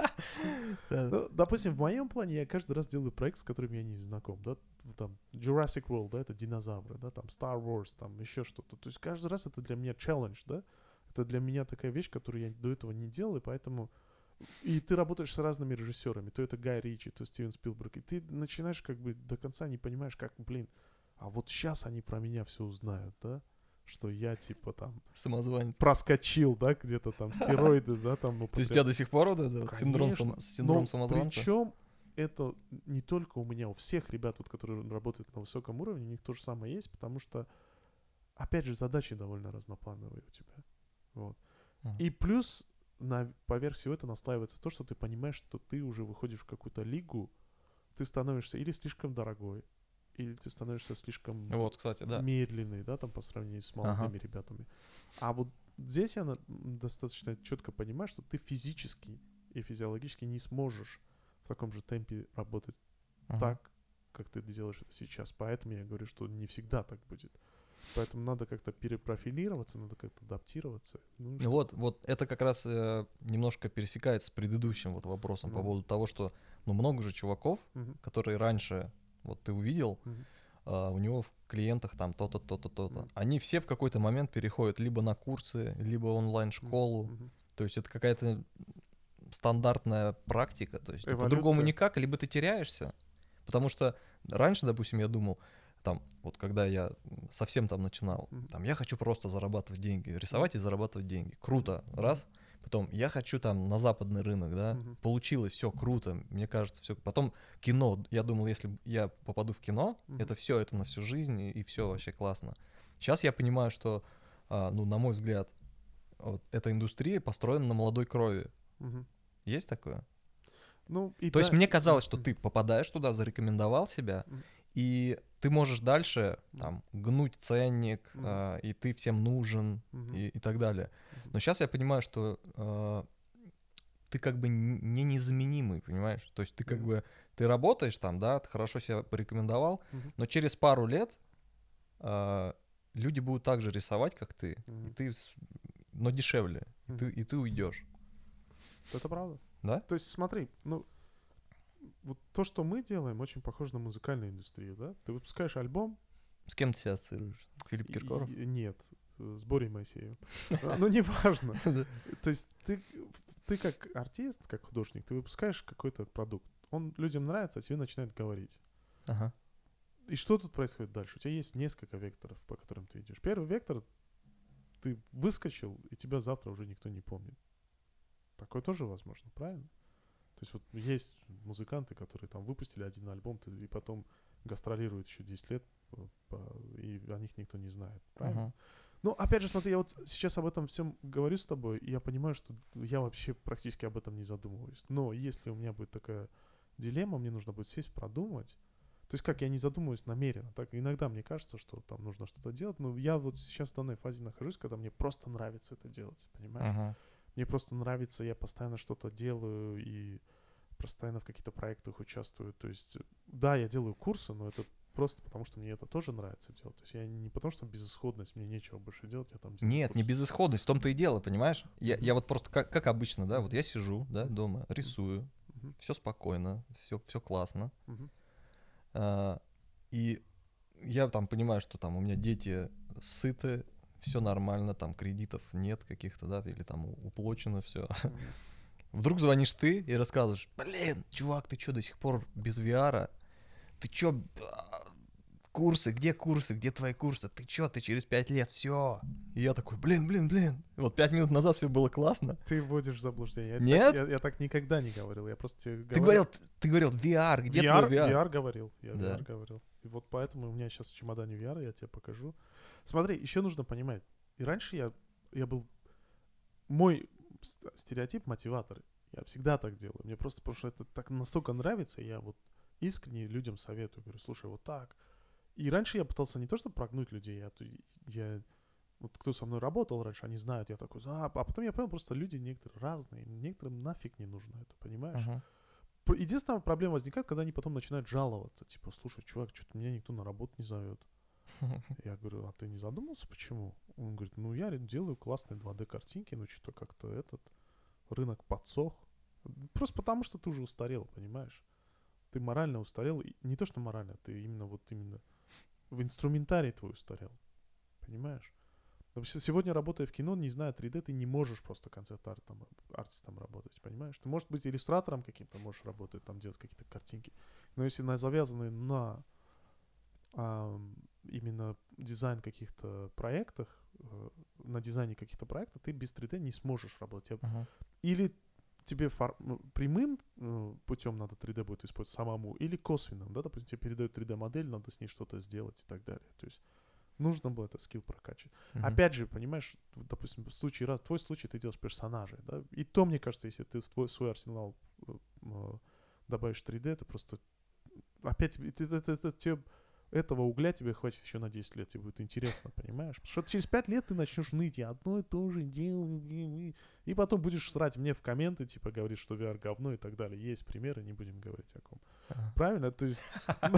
Да. Ну, допустим, в моем плане я каждый раз делаю проект, с которым я не знаком, да, там Jurassic World, да, это динозавры, да, там Star Wars, там еще что-то. То есть каждый раз это для меня челлендж, да, это для меня такая вещь, которую я до этого не делал, и поэтому... И ты работаешь с разными режиссерами, то это Гай Ричи, то Стивен Спилберг, и ты начинаешь как бы до конца не понимаешь, как, блин, а вот сейчас они про меня все узнают, да, что я типа там Самозванец. проскочил, да, где-то там стероиды, да, там То есть у тебя до сих пор вот это вот синдром, сам- Конечно. синдром Но самозванца? Причем это не только у меня, у всех ребят, вот, которые работают на высоком уровне, у них то же самое есть, потому что, опять же, задачи довольно разноплановые у тебя. Вот. Ага. И плюс на, поверх всего это наслаивается то, что ты понимаешь, что ты уже выходишь в какую-то лигу, ты становишься или слишком дорогой, или ты становишься слишком Вот, кстати, да. медленный, да, там по сравнению с молодыми ребятами. А вот здесь я на- м, достаточно четко понимаю, что ты физически и физиологически не сможешь в таком же темпе работать Ага. так, как ты делаешь это сейчас. Поэтому я говорю, что не всегда так будет. Поэтому надо как-то перепрофилироваться, надо как-то адаптироваться. Ну, Ну Вот, вот это как раз э, немножко пересекается с предыдущим вот вопросом по Ну. поводу того, что ну много же чуваков, мгм, которые раньше вот ты увидел, мгм, а, у него в клиентах там то-то, то-то, то-то. Мгм. Они все в какой-то момент переходят либо на курсы, либо онлайн-школу. мгм. То есть это какая-то стандартная практика. То есть по-другому Эволюция. никак, либо ты теряешься. Потому что раньше, допустим, я думал, там, вот когда я совсем там начинал, Мгм. там, я хочу просто зарабатывать деньги, рисовать и зарабатывать деньги. Круто, раз. Потом я хочу там на западный рынок, да, Мгм. получилось, все круто, мне кажется, все. Потом кино, я думал, если я попаду в кино, Мгм. это все, это на всю жизнь, и, все вообще классно. Сейчас я понимаю, что, а, ну, на мой взгляд, вот эта индустрия построена на молодой крови. Мгм. Есть такое? Ну, и То есть да- мне казалось, что Мгм. ты попадаешь туда, зарекомендовал себя, Мгм. и ты можешь дальше Мгм. там гнуть ценник, Мгм. а, и ты всем нужен, Мгм. и, и так далее. Мгм. Но сейчас я понимаю, что а, ты как бы н- не незаменимый, понимаешь? То есть ты как Мгм. бы, ты работаешь там, да, ты хорошо себя порекомендовал, Мгм. но через пару лет а, люди будут так же рисовать, как ты, и Мгм. ты, с- но дешевле, и ты, Мгм. и ты уйдешь, Это правда. да? То есть смотри, ну, вот то, что мы делаем, очень похоже на музыкальную индустрию, да? Ты выпускаешь альбом... С кем ты себя ассоциируешь? Филипп и- Киркоров? и- Нет, э, с Борей Моисеевым. А, Ну, неважно. То есть ты, ты как артист, как художник, ты выпускаешь какой-то продукт. Он людям нравится, а тебе начинают говорить. Ага. И что тут происходит дальше? У тебя есть несколько векторов, по которым ты идешь. Первый вектор — ты выскочил, и тебя завтра уже никто не помнит. Такое тоже возможно, правильно? То есть вот есть музыканты, которые там выпустили один альбом, ты- и потом гастролируют еще десять лет, п- по- и о них никто не знает, правильно? Ага. Ну, опять же, смотри, я вот сейчас об этом всем говорю с тобой, и я понимаю, что я вообще практически об этом не задумываюсь. Но если у меня будет такая дилемма, мне нужно будет сесть, продумать. То есть как, я не задумываюсь намеренно. Так иногда мне кажется, что там нужно что-то делать, но я вот сейчас в данной фазе нахожусь, когда мне просто нравится это делать, понимаешь? Ага. Мне просто нравится, я постоянно что-то делаю и постоянно в каких-то проектах участвую. То есть, да, я делаю курсы, но это просто потому, что мне это тоже нравится делать. То есть я не потому, что безысходность, мне нечего больше делать, я там делаю Нет, не курсы. безысходность, в том-то и дело, понимаешь? Я, Мгм. я вот просто как, как обычно, да, вот я сижу, да, дома, рисую, Мгм. все спокойно, все, все классно. Мгм. А, и я там понимаю, что там у меня дети сыты, все нормально, там кредитов нет каких-то, да, или там у- уплочено все. Мгм. Вдруг звонишь ты и рассказываешь: блин, чувак, ты чё, до сих пор без ви ар? Ты чё, а, курсы, где курсы, где твои курсы? Ты чё, ты через пять лет, все. И я такой: блин, блин, блин. Вот пять минут назад все было классно. Ты вводишь в заблуждение. Я Нет? Так, я, я так никогда не говорил. Я просто тебе Ты говорил, ты говорил, ви ар, где ви ар, твой ви ар? ви ар говорил. Я Да. ви ар говорил. И вот поэтому у меня сейчас в чемодане ви ар, я тебе покажу. Смотри, еще нужно понимать. И раньше я, я был... Мой с- стереотип мотиватор. Я всегда так делаю. Мне просто, потому что это так настолько нравится, я вот искренне людям советую. Говорю, слушай, вот так. И раньше я пытался не то, чтобы прогнуть людей, я, я вот кто со мной работал раньше, они знают, я такой, а, а потом я понял, просто люди некоторые разные, некоторым нафиг не нужно это, понимаешь? Ага. П- Единственная проблема возникает, когда они потом начинают жаловаться, типа, слушай, чувак, что-то меня никто на работу не зовет. Я говорю, а ты не задумался, почему? Он говорит, ну я делаю классные два дэ картинки, но что-то как-то этот рынок подсох. Просто потому, что ты уже устарел, понимаешь? Ты морально устарел, и не то, что морально, ты именно вот именно в инструментарий твой устарел, понимаешь? Вообще, сегодня, работая в кино, не зная три дэ, ты не можешь просто концепт-артом, артистом работать, понимаешь? Ты, может быть, иллюстратором каким-то можешь работать, там делать какие-то картинки. Но если на, завязаны на ам, именно дизайн каких-то проектах, э, на дизайне каких-то проектов, ты без три дэ не сможешь работать. Я- Ага. Или тебе фор- ну, прямым э, путем надо три дэ будет использовать самому, или косвенным, да, допустим, тебе передают три дэ-модель, надо с ней что-то сделать и так далее. То есть нужно было это скилл прокачивать. Мгм. Опять же, понимаешь, вот, допустим, в случае, раз, твой случай, ты делаешь персонажей, да, и то, мне кажется, если ты в твой, свой арсенал э, э, добавишь три дэ, это просто опять тебе- ты- ты- ты- ты- тебе этого угля тебе хватит еще на десять лет, тебе будет интересно, понимаешь? Потому что через пять лет ты начнешь ныть, я одно и то же делаю, и- и- и потом будешь срать мне в комменты, типа, говорить, что ви ар говно и так далее. Есть примеры, не будем говорить о ком. Ага. Правильно? То есть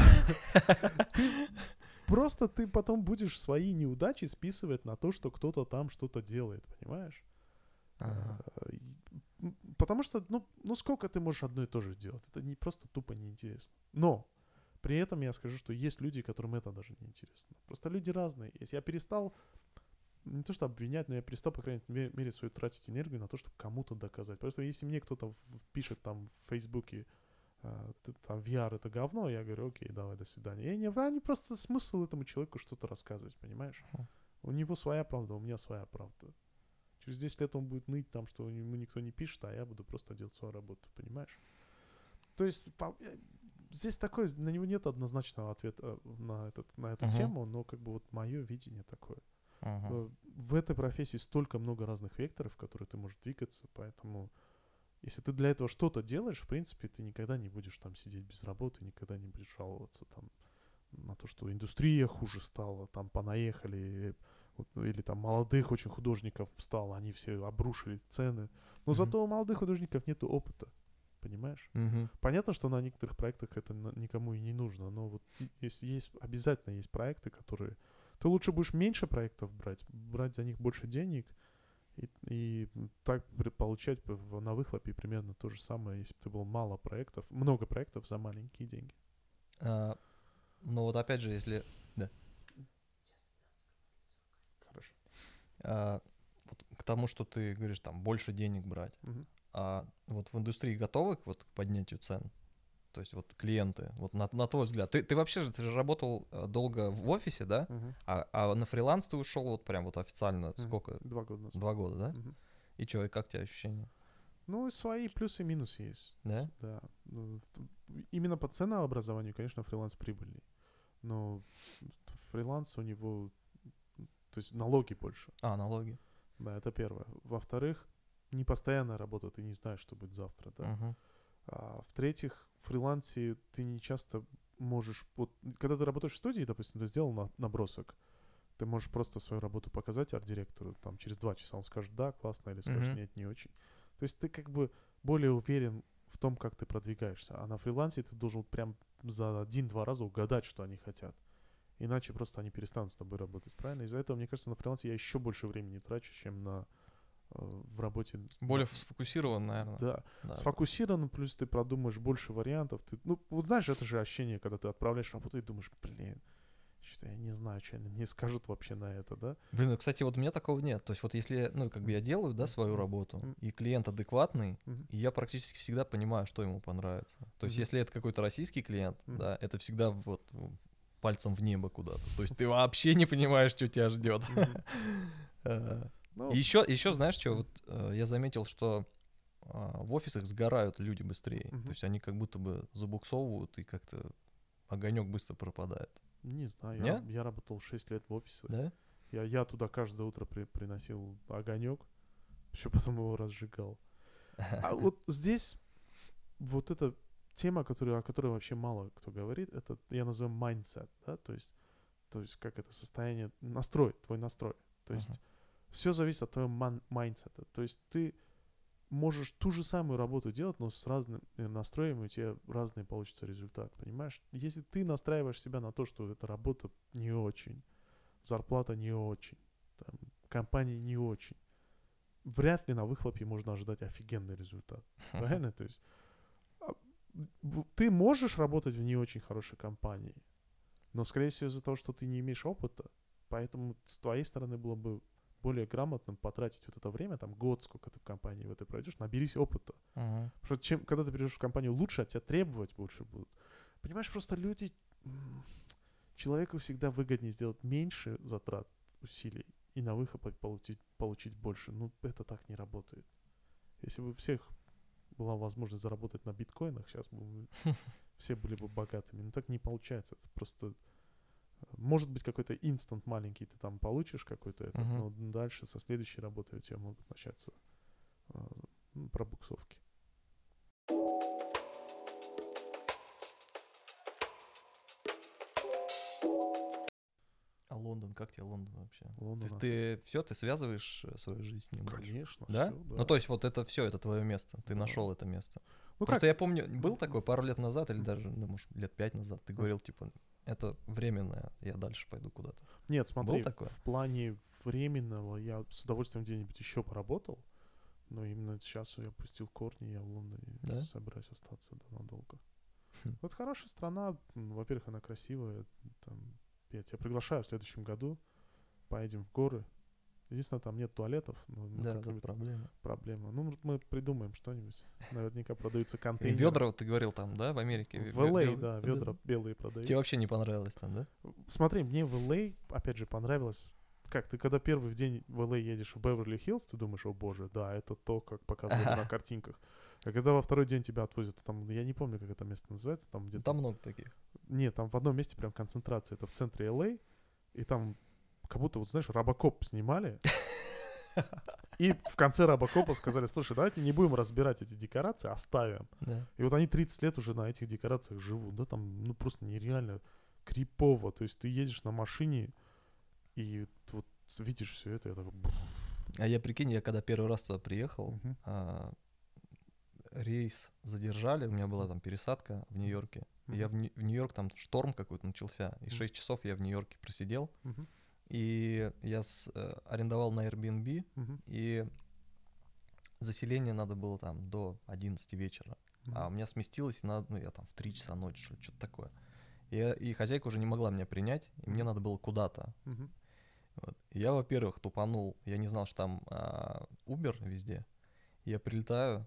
ты- просто ты потом будешь свои неудачи списывать на то, что кто-то там что-то делает, понимаешь? Ага. Э, и- м, Потому что, ну, ну сколько ты можешь одно и то же делать? Это не просто тупо неинтересно. Но при этом я скажу, что есть люди, которым это даже не интересно. Просто люди разные. Если я перестал, не то что обвинять, но я перестал, по крайней мере, мере свою тратить энергию на то, чтобы кому-то доказать. Просто если мне кто-то в- пишет там в Фейсбуке, а, ты- там ви ар это говно, я говорю, окей, давай, до свидания. И не, а не просто смысл этому человеку что-то рассказывать, понимаешь? Мгм. У него своя правда, у меня своя правда. Через десять лет он будет ныть там, что ему никто не пишет, а я буду просто делать свою работу, понимаешь? То есть по- э, здесь такой, на него нет однозначного ответа э, на, этот, на эту Мгм. тему, но как бы вот мое видение такое. Ага. Э, В этой профессии столько много разных векторов, в которые ты можешь двигаться, поэтому если ты для этого что-то делаешь, в принципе, ты никогда не будешь там сидеть без работы, никогда не будешь жаловаться там на то, что индустрия хуже стала, там понаехали, вот, ну, или там молодых очень художников стало, они все обрушили цены. Но Мгм. зато у молодых художников нет опыта, понимаешь? Мгм. Понятно, что на некоторых проектах это на- никому и не нужно, но вот и- если есть, обязательно есть проекты, которые... Ты лучше будешь меньше проектов брать, брать за них больше денег, и, и так при- получать п- в- на выхлопе примерно то же самое, если бы ты был мало проектов, много проектов за маленькие деньги. А, ну вот опять же, если Хорошо. а, вот к тому, что ты говоришь, там больше денег брать, Мгм. а вот в индустрии готовы к, вот, к поднятию цен? То есть вот клиенты, вот на, на твой взгляд, ты, ты вообще же, ты же работал э, долго в офисе, да? Мгм. А, а на фриланс ты ушел вот прям вот официально Мгм. сколько? Два года назад. Два года, да? Мгм. И чё, и как у тебя ощущения? Ну, и свои плюсы и минусы есть. Да? Да. Ну, т- именно по ценообразованию, конечно, фриланс прибыльней. но фриланс у него, то есть налоги больше. А, налоги. Да, это первое. Во-вторых, не постоянная работа, ты не знаешь, что будет завтра, да. Мгм. А, в-третьих, в фрилансе ты не часто можешь... Вот, когда ты работаешь в студии, допустим, ты сделал на- набросок, ты можешь просто свою работу показать арт-директору, там, через два часа он скажет, да, классно, или скажет, Мгм. нет, не очень. То есть ты как бы более уверен в том, как ты продвигаешься. А на фрилансе ты должен прям за один-два раза угадать, что они хотят. Иначе просто они перестанут с тобой работать, правильно? Из-за этого, мне кажется, на фрилансе я еще больше времени трачу, чем на э, в работе. Более на- сфокусирован, наверное. Да, Да. сфокусирован, плюс ты продумаешь больше вариантов. Ты, ну, вот знаешь, это же ощущение, когда ты отправляешь работу и думаешь, блин, что я не знаю, что они мне скажут вообще на это, да? Блин, ну, кстати, вот у меня такого нет. То есть вот если, ну, как бы я делаю, да, свою Мгм. работу, Мгм. и клиент адекватный, Мгм. и я практически всегда понимаю, что ему понравится. То есть Мгм. если это какой-то российский клиент, Мгм. да, это всегда вот пальцем в небо куда-то. То есть ты вообще не понимаешь, что тебя ждет. Мгм. Ну, Еще, еще знаешь, что вот э, я заметил, что а, в офисах сгорают люди быстрее. Мгм. То есть они как будто бы забуксовывают, и как-то огонек быстро пропадает. не знаю, Не? я, я работал шесть лет в офисе. Да? Я, я туда каждое утро при- приносил огонек, еще потом его разжигал. А вот здесь вот эта тема, которую, о которой вообще мало кто говорит, это я называю mindset, да, то есть, то есть как это состояние, настрой, твой настрой. То есть Мгм. все зависит от твоего ман- майндсета. То есть ты можешь ту же самую работу делать, но с разным э, настроем, и у тебя разный получится результат, понимаешь? Если ты настраиваешь себя на то, что эта работа не очень, зарплата не очень, там, компания не очень, вряд ли на выхлопе можно ожидать офигенный результат. Правильно? То есть а, в- ты можешь работать в не очень хорошей компании, но, скорее всего, из-за того, что ты не имеешь опыта, поэтому с твоей стороны было бы более грамотным потратить вот это время, там год, сколько ты в компании в этой пройдешь, наберись опыта. Мгм. Потому что чем, когда ты придешь в компанию лучше, от тебя требовать больше будут. Понимаешь, просто люди... м, Человеку всегда выгоднее сделать меньше затрат, усилий, и на выхлоп получить, получить больше. Ну, это так не работает. Если бы у всех была возможность заработать на биткоинах, сейчас бы мы все были бы богатыми. Но так не получается. Это просто... э, Может быть, какой-то инстант маленький ты там получишь какой-то этот, Мгм. но дальше со следующей работой у тебя могут начаться э, ну, пробуксовки. А Лондон, как тебе Лондон вообще? То Лондон, есть ты все, ты связываешь э, свою жизнь с ним дальше? конечно, Да? всё, Ну, то есть вот это все, это твое место. Ты Да. нашел это место. Ну Просто как? я помню, был Мгм. такой пару лет назад, или Мгм. даже, ну, может, лет пять назад, ты говорил, типа, это временное, я дальше пойду куда-то. Нет, смотри, такое? в плане временного я с удовольствием где-нибудь еще поработал, но именно сейчас я пустил корни, я в Лондоне Да? собираюсь остаться да, надолго. Хм. Вот хорошая страна, м, во-первых, она красивая, там, я тебя приглашаю в следующем году, поедем в горы. Единственное, там нет туалетов, но ну, Да, как это проблема. проблема. Ну, мы придумаем что-нибудь. Наверняка продаются И контейнеры. ведра, вот ты говорил там, да, в Америке? В ве- Л А, бел- да, бел- ведра белые продают. Тебе вообще не понравилось там, да? Смотри, мне в Л А, опять же, понравилось. Как ты, когда первый день в Л А едешь в Беверли-Хиллз, ты думаешь, о боже, да, это то, как показывали на картинках. А когда во второй день тебя отвозят, там, я не помню, как это место называется, там где-то... Там много таких. Нет, там в одном месте прям концентрация. Это в центре Л А, и там как будто, вот знаешь, Робокоп снимали. И в конце Робокопа сказали, слушай, давайте не будем разбирать эти декорации, оставим. Да. И вот они тридцать лет уже на этих декорациях живут. Да, там, ну, просто нереально крипово. То есть ты едешь на машине и вот видишь все это, я такой... «Бф». А я, прикинь, я когда первый раз туда приехал, Мгм. а, рейс задержали, у меня была там пересадка в Нью-Йорке. И Я в, Мгм. Нью- в Нью-Йорк, там шторм какой-то начался, и Мгм. шесть часов я в Нью-Йорке просидел, Мгм. и я с- э, арендовал на Airbnb, Мгм. и заселение надо было там до одиннадцати вечера, а у Мгм. меня сместилось, и надо, ну, я там в три часа ночи, что- что-то такое. И, я- и хозяйка уже не могла меня принять, и мне Мгм. надо было куда-то. Мгм. Вот. И я, во-первых, тупанул, я не знал, что там а, Uber везде. Я прилетаю,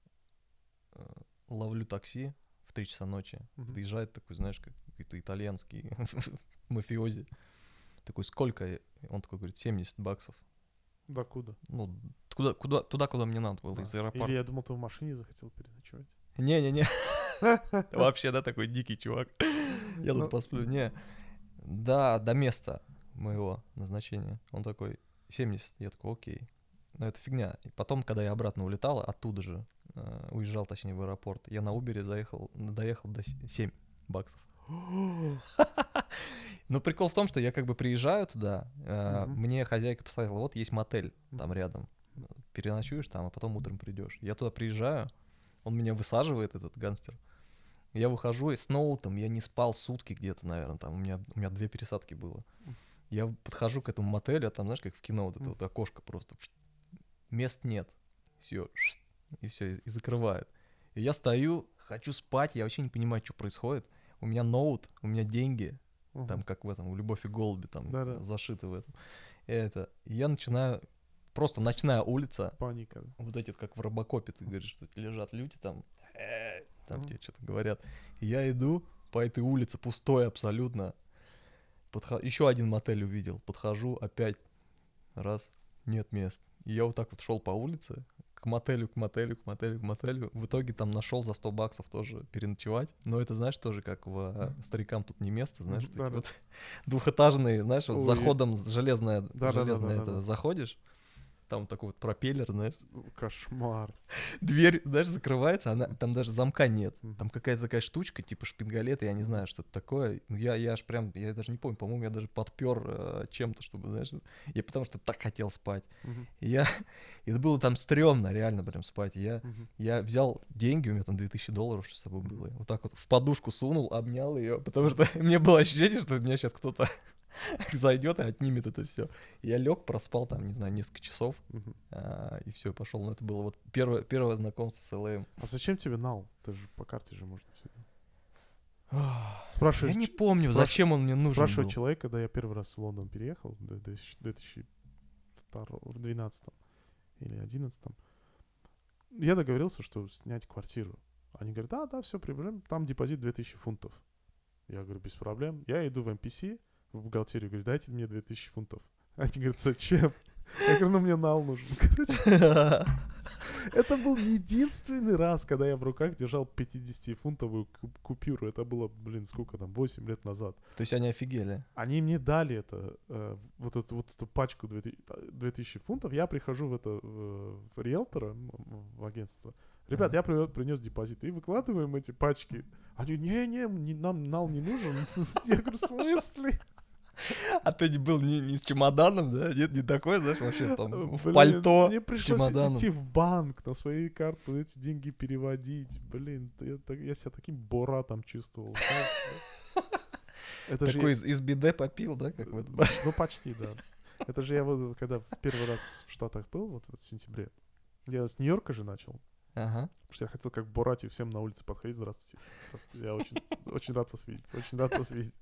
э, ловлю такси в три часа ночи. Мгм. Подъезжает такой, знаешь, как какой-то итальянский мафиози. Такой, сколько? И Он такой говорит, семьдесят баксов. Да куда? Ну, куда, куда, туда, куда мне надо было, Да. из Или аэропорта. я думал, ты в машине захотел переночевать. Не-не-не. Вообще, да, такой дикий чувак. Я Ну, тут посплю. Не. Да, до места моего назначения. Он такой, семьдесят. Я такой, окей. Но это фигня. И потом, когда я обратно улетал, оттуда же, э, уезжал, точнее, в аэропорт, я на Убере заехал, доехал до семь баксов. Но прикол в том, что я как бы приезжаю туда, э, Мгм. мне хозяйка посоветовала, вот есть мотель там рядом, переночуешь там, а потом утром придешь. Я туда приезжаю, он меня высаживает, этот гангстер. Я выхожу, и с ноутом я не спал сутки где-то, наверное, там у меня, у меня две пересадки было. Я подхожу к этому мотелю, а там, знаешь, как в кино, вот это вот окошко просто, мест нет, все, и все, и закрывает. И я стою, хочу спать, я вообще не понимаю, что происходит. У меня ноут, у меня деньги, Мгм. там, как в этом, у «Любовь и голуби», там, Да-да. зашиты в этом. И это, и я начинаю, просто ночная улица, Паника. вот эти, вот как в Робокопе, ты говоришь, что лежат люди там, э, там Мгм. тебе что-то говорят. И я иду по этой улице, пустой абсолютно. Подхо... Еще один мотель увидел. Подхожу, опять раз, нет мест. И я вот так вот шел по улице, к мотелю, к мотелю, к мотелю, к мотелю. В итоге там нашел за сто баксов тоже переночевать. Но это, знаешь, тоже как в э, «Старикам тут не место», знаешь, Мгм, вот эти да-да. вот двухэтажные, знаешь, вот с Ой, заходом с железное, Да-да-да-да-да-да. железное это, заходишь, там такой вот пропеллер, знаешь, Кошмар. дверь, знаешь, закрывается, она, там даже замка нет. Мгм. Там какая-то такая штучка, типа шпингалет, я не Мгм. знаю, что это такое. Ну, Я, я аж прям, я даже не помню, по-моему, я даже подпер э, чем-то, чтобы, знаешь, я потому что так хотел спать. Мгм. И я, и это было там стрёмно, реально прям спать. И Я, Мгм. я взял деньги, у меня там две тысячи долларов с собой Мгм. было. Вот так вот в подушку сунул, обнял ее, потому что мне было ощущение, что меня сейчас кто-то зайдет и отнимет это все. Я лег, проспал там, не знаю, несколько часов, Мгм. а, и все, пошел. Но это было вот первое, первое знакомство с эл эй. А зачем тебе нал? Ты же по карте же можно все делать. Я Спрашиваю, не ч- помню, спраш- зачем он мне нужен Спрашиваю был. человека, когда я первый раз в Лондон переехал, в две тысячи двенадцатом или одиннадцатом, я договорился, что снять квартиру. Они говорят, да, да, все, проблем. Там депозит две тысячи фунтов. Я говорю, без проблем. Я иду в эм пи си, в бухгалтерию, говорю, дайте мне две тысячи фунтов. Они говорят, зачем? Я говорю, ну мне нал нужен. Короче, это был единственный раз, когда я в руках держал пятидесятифунтовую куп- купюру. Это было, блин, сколько там, восемь лет назад. То есть они офигели. Они мне дали это, э, вот, эту, вот эту пачку две тысячи две тысячи фунтов. Я прихожу в это, э, в риэлтора, м, в агентство. Ребят, Ага. я привет, принес депозит. И выкладываем эти пачки. Они, не-не, не, нам нал не нужен. Я говорю, в смысле? А ты не был ни, ни с чемоданом, да? Нет, не такой, знаешь, вообще там в Блин, пальто мне с пришлось чемоданом. идти в банк на свои карты эти деньги переводить. Блин, я, так- я себя таким боратом чувствовал. знаешь, да. Это же Такой я- из, из биде попил, да, как в этом? Ну, почти, да. Это же я вот, когда в первый раз в Штатах был, вот, вот в сентябре, я с Нью-Йорка же начал, Ага. потому что я хотел как в Борате всем на улице подходить. Здравствуйте. Здравствуйте. Я очень, очень рад вас видеть. Очень рад вас видеть.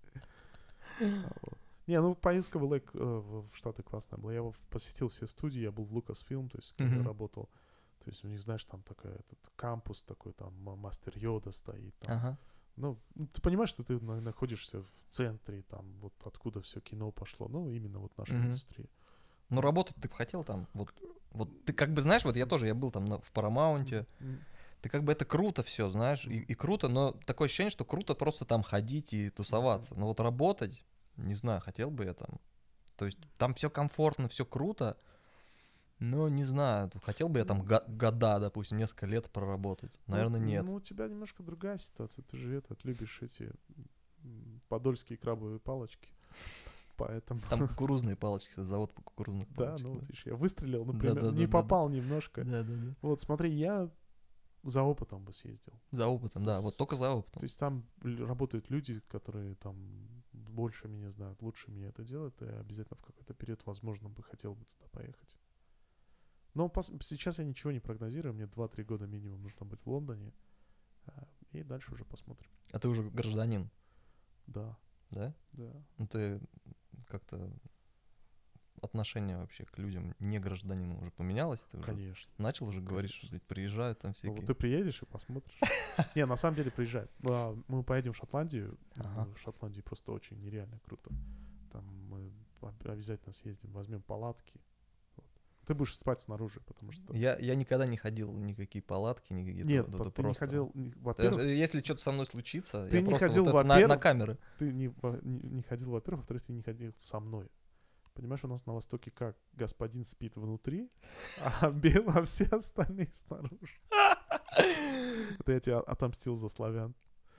А, вот. Не, ну поездка в, Л А, к- э, в в Штаты классная была. Я его в- посетил все студии, я был в Lucasfilm, то есть когда Мгм. работал. То есть у них, знаешь, там такой этот кампус такой, там ма- Мастер Йода стоит. Там. Ага. Ну, ну, ты понимаешь, что ты на- находишься в центре, там, вот откуда все кино пошло. Ну, именно вот наша Мгм. индустрия. Ну, работать ты бы хотел там? Вот, вот ты как бы знаешь, вот я тоже, я был там на- в Парамаунте. М, Ты как бы это круто все, знаешь, и, и круто, но такое ощущение, что круто просто там ходить и тусоваться. Но вот работать, не знаю, хотел бы я там. То есть там все комфортно, все круто, но не знаю, т- хотел бы я там го- года, допустим, несколько лет проработать. ну, Наверное, нет. Ну, у тебя немножко другая ситуация. Ты же этот, любишь эти м, подольские крабовые палочки. Поэтому, Там кукурузные палочки, кстати, завод по кукурузным да, палочкам. ну, вот видишь, я выстрелил, Да, например, да, да, не да, да. попал немножко. Да, да, да. Вот, смотри, я за опытом бы съездил. За опытом, да, вот С- только за опытом. То есть там л- работают люди, которые там больше меня знают, лучше меня это делают, и я обязательно в какой-то период, возможно, бы хотел бы туда поехать. Но пос- сейчас я ничего не прогнозирую, мне два-три года минимум нужно быть в Лондоне, а, и дальше уже посмотрим. А ты уже гражданин, Да, да? да. Ну ты как-то отношение вообще к людям не гражданину уже поменялось? Ты уже Конечно. начал уже говорить, что Конечно. блядь, приезжают там Ну, всякие. вот ты приедешь и посмотришь. Не, на самом деле приезжай. А, Мы поедем в Шотландию. Ага. В Шотландии просто очень нереально круто. Там мы об- обязательно съездим, возьмем палатки. Вот. Ты будешь спать снаружи, потому что... Я, я никогда не ходил в никакие палатки, никакие... Нет, это, по- это ты просто... не ходил... не- Даже Во-первых, если что-то со мной случится, Ты я не просто ходил, вот это на, на во-первых, камеры. ты не, во- не, не ходил, во-первых, во-вторых, ты не ходил со мной. Понимаешь, у нас на Востоке как? Господин спит внутри, а, бел, а все остальные снаружи. Это я тебя отомстил за славян.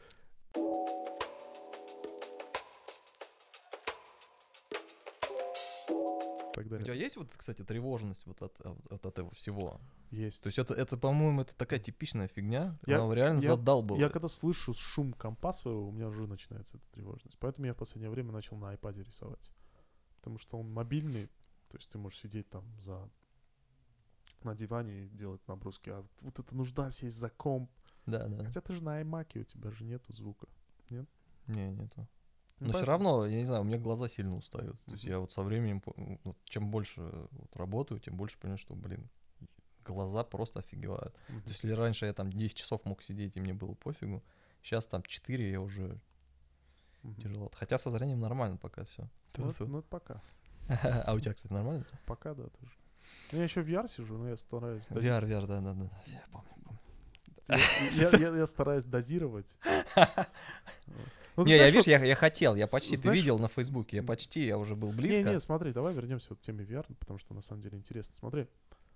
Так У далее. тебя есть вот, кстати, тревожность вот от, от, от этого всего? Есть. То есть это, это, по-моему, это такая типичная фигня, Я- она реально я- задалбывает. Я когда слышу шум компа своего, у меня уже начинается эта тревожность. Поэтому я в последнее время начал на iPad рисовать. Потому что он мобильный, то есть ты можешь сидеть там за на диване и делать наброски. А вот, вот эта нужда сесть за комп. Да, да. Хотя ты же на iMac, у тебя же нету звука. Не, нету. Ну, Но все поэтому- равно, я не знаю, у меня глаза сильно устают. То есть Мгм. я вот со временем, по- вот чем больше вот работаю, тем больше понимаю, что, блин, глаза просто офигевают. Мгм. То есть если раньше я там десять часов мог сидеть, и мне было пофигу, сейчас там четыре, я уже Мгм. тяжело. Хотя со зрением нормально пока все. Ну, это- ну, это пока. А у тебя, кстати, нормально? Пока, да, тоже. Ну, я еще в ви ар сижу, но я стараюсь... дози- ви ар, ви ар, да, да, да. Я помню. Я, я- я- я стараюсь дозировать. Ну, ты Не, я, знаешь, видишь, вот- я, я хотел, я с- почти, ты знаешь- видел на Фейсбуке, я почти, я уже был Не, близко. не, смотри, давай вернемся вот к теме ви ар, потому что на самом деле интересно. Смотри.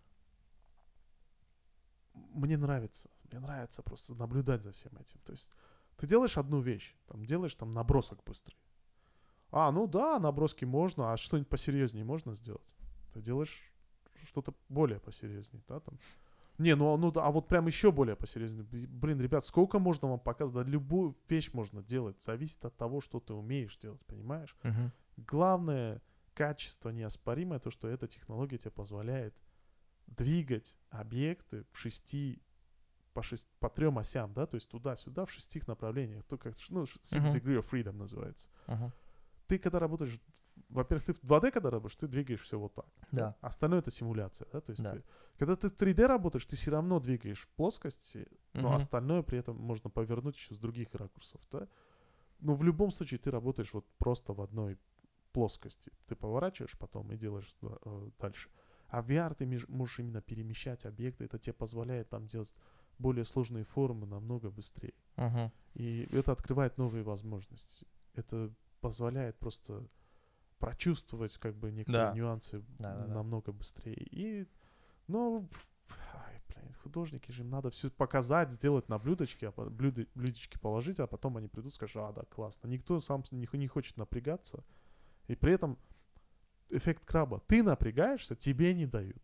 Мне нравится. Мне нравится просто наблюдать за всем этим. То есть ты делаешь одну вещь, там делаешь там набросок быстрый. А, ну да, наброски можно, а что-нибудь посерьезнее можно сделать? Ты делаешь что-то более посерьезнее, да, там. Не, ну, ну да, а вот прям еще более посерьезнее. Блин, ребят, сколько можно вам показывать? Да любую вещь можно делать. Зависит от того, что ты умеешь делать, понимаешь? Мгм. Главное качество неоспоримое, то, что эта технология тебе позволяет двигать объекты в шести, по, шесть, по трем осям, да, то есть туда-сюда в шести направлениях. То как, ну, six Мгм. degree of freedom называется. Ага. Ты когда работаешь, во-первых, ты в два дэ когда работаешь, ты двигаешь все вот так. Да. Остальное это симуляция, да, то есть Да. ты- когда ты в три дэ работаешь, ты все равно двигаешь в плоскости, но Мгм. остальное при этом можно повернуть еще с других ракурсов, да. Но в любом случае ты работаешь вот просто в одной плоскости. Ты поворачиваешь потом и делаешь э, дальше. А в ви ар ты меж- можешь именно перемещать объекты, это тебе позволяет там делать более сложные формы намного быстрее. Мгм. И это открывает новые возможности. Это позволяет просто прочувствовать как бы некоторые Да. нюансы Да, да, да. намного быстрее. И, ну, ай, блин, художники же им надо все показать, сделать на блюдечке, а по- блюде, блюдечки положить, а потом они придут и скажут, а, да, классно. Никто сам с- не, х- не хочет напрягаться. И при этом эффект краба. Ты напрягаешься, тебе не дают.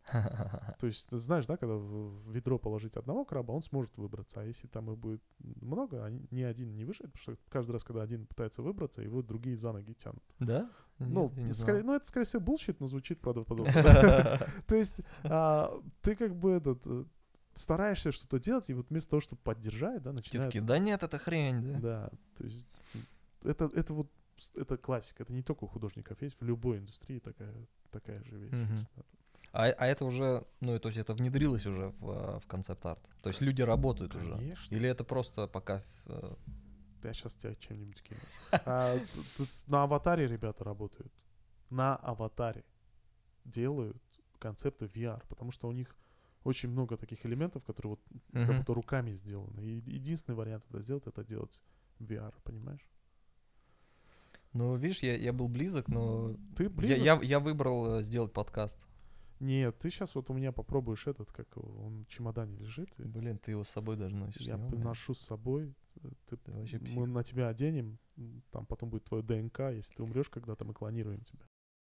То есть, ты знаешь, да, когда в в ведро положить одного краба, он сможет выбраться. А если там их будет много, они- ни один не вышел, потому что каждый раз, когда один пытается выбраться, его другие за ноги тянут. Да? Ну, Нет, я не скорее- знал. ну, это, скорее всего, булщит, но звучит правдоподобно. То есть, а, ты как бы этот э, стараешься что-то делать, и вот вместо того, чтобы поддержать, да, Те начинается... такие, да нет, это хрень, да? Да, то есть это, это вот с- это классика. Это не только у художников есть, в любой индустрии такая, такая же вещь Мгм. есть. да. А, а это уже, ну, то есть это внедрилось уже в, а, в концепт-арт? То есть люди работают уже? Конечно. Или это просто пока... э, Я сейчас тебя чем-нибудь кину. А, т- т- с- на аватаре ребята работают. На аватаре делают концепты ви ар, потому что у них очень много таких элементов, которые вот как Мгм. будто руками сделаны. И единственный вариант это сделать, это делать ви ар, понимаешь? Ну, видишь, я, я был близок, но... Ты Я, близок? я, я выбрал э, сделать подкаст. Нет, ты сейчас вот у меня попробуешь этот, как его, он в чемодане лежит. и Блин, ты его с собой даже носишь. я ё-моё. ношу с собой. э, Ты, Ты вообще мы псих. на тебя оденем, м, там потом будет твое ДНК. Если ты умрешь когда-то, мы клонируем тебя.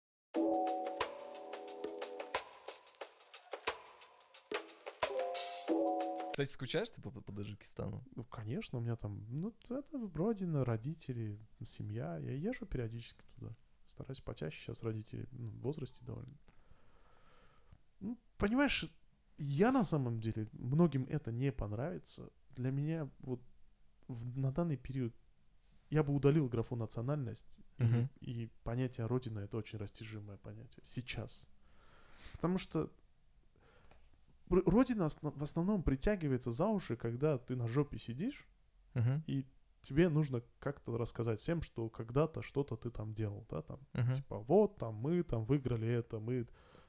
Кстати, скучаешь ты по, по Таджикистану? Ну, конечно, у меня там, ну, это родина, родители, семья. Я езжу периодически туда. Стараюсь почаще. Сейчас родители ну, в возрасте довольно. Ну, понимаешь, я на самом деле, многим это не понравится. Для меня вот в- на данный период я бы удалил графу национальность. и- Мгм. И, понятие родина — это очень растяжимое понятие. Сейчас. Потому что р- родина осно- в основном притягивается за уши, когда ты на жопе сидишь, Мгм. и тебе нужно как-то рассказать всем, что когда-то что-то ты там делал, да, там, Мгм. типа, вот, там, мы там выиграли это, мы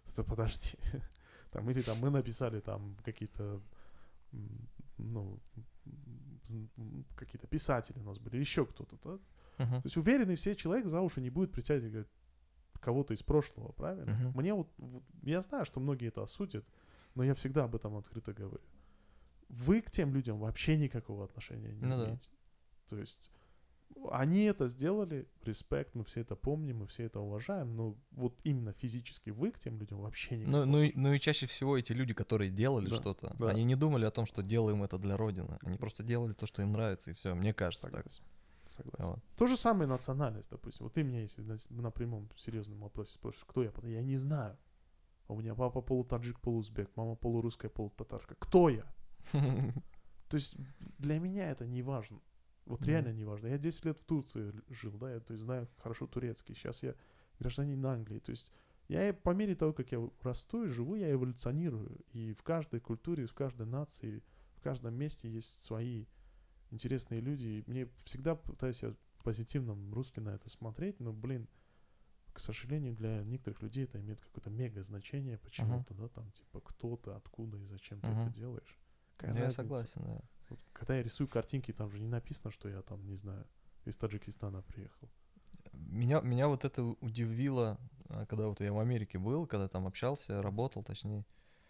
Это подожди. Там, или там мы написали там какие-то, м, ну, м, м, какие-то писатели у нас были, еще кто-то, да? Мгм. То есть уверенный все человек за уши не будет притягивать говорит, кого-то из прошлого, правильно? Мгм. Мне вот, вот- я знаю, что многие это осудят, но я всегда об этом открыто говорю. Вы к тем людям вообще никакого отношения не Ну да. имеете. То есть они это сделали, респект, мы все это помним, мы все это уважаем, но вот именно физически вы к тем людям вообще никакого. Ну, ну, и, ну и чаще всего эти люди, которые делали Да, что-то, да. они не думали о том, что делаем это для Родины. Они просто делали то, что им нравится, и все. Мне кажется так. Согласен. Согласен. Вот. То же самое национальность, допустим. Вот ты меня, если на, на прямом серьезном вопросе спросишь, кто я, я не знаю. А у меня папа полутаджик, полузбек, мама полурусская, полутатарка. Кто я? То есть для меня это не важно. Вот Мгм. реально не важно. Я десять лет в Турции л- жил, да, я то есть, знаю хорошо турецкий. Сейчас я гражданин Англии. То есть я и по мере того, как я расту и живу, я эволюционирую. И в каждой культуре, в каждой нации, в каждом месте есть свои интересные люди. И мне всегда пытаюсь я в позитивном русле на это смотреть, но, блин, к сожалению, для некоторых людей это имеет какое-то мега значение почему-то, да, там, типа, кто ты, откуда и зачем ты Мгм. это делаешь. Какая Я разница? согласен, да. Вот когда я рисую картинки, там же не написано, что я там, не знаю, из Таджикистана приехал. Меня, меня вот это удивило, а, когда вот я в Америке был, когда там общался, работал, точнее.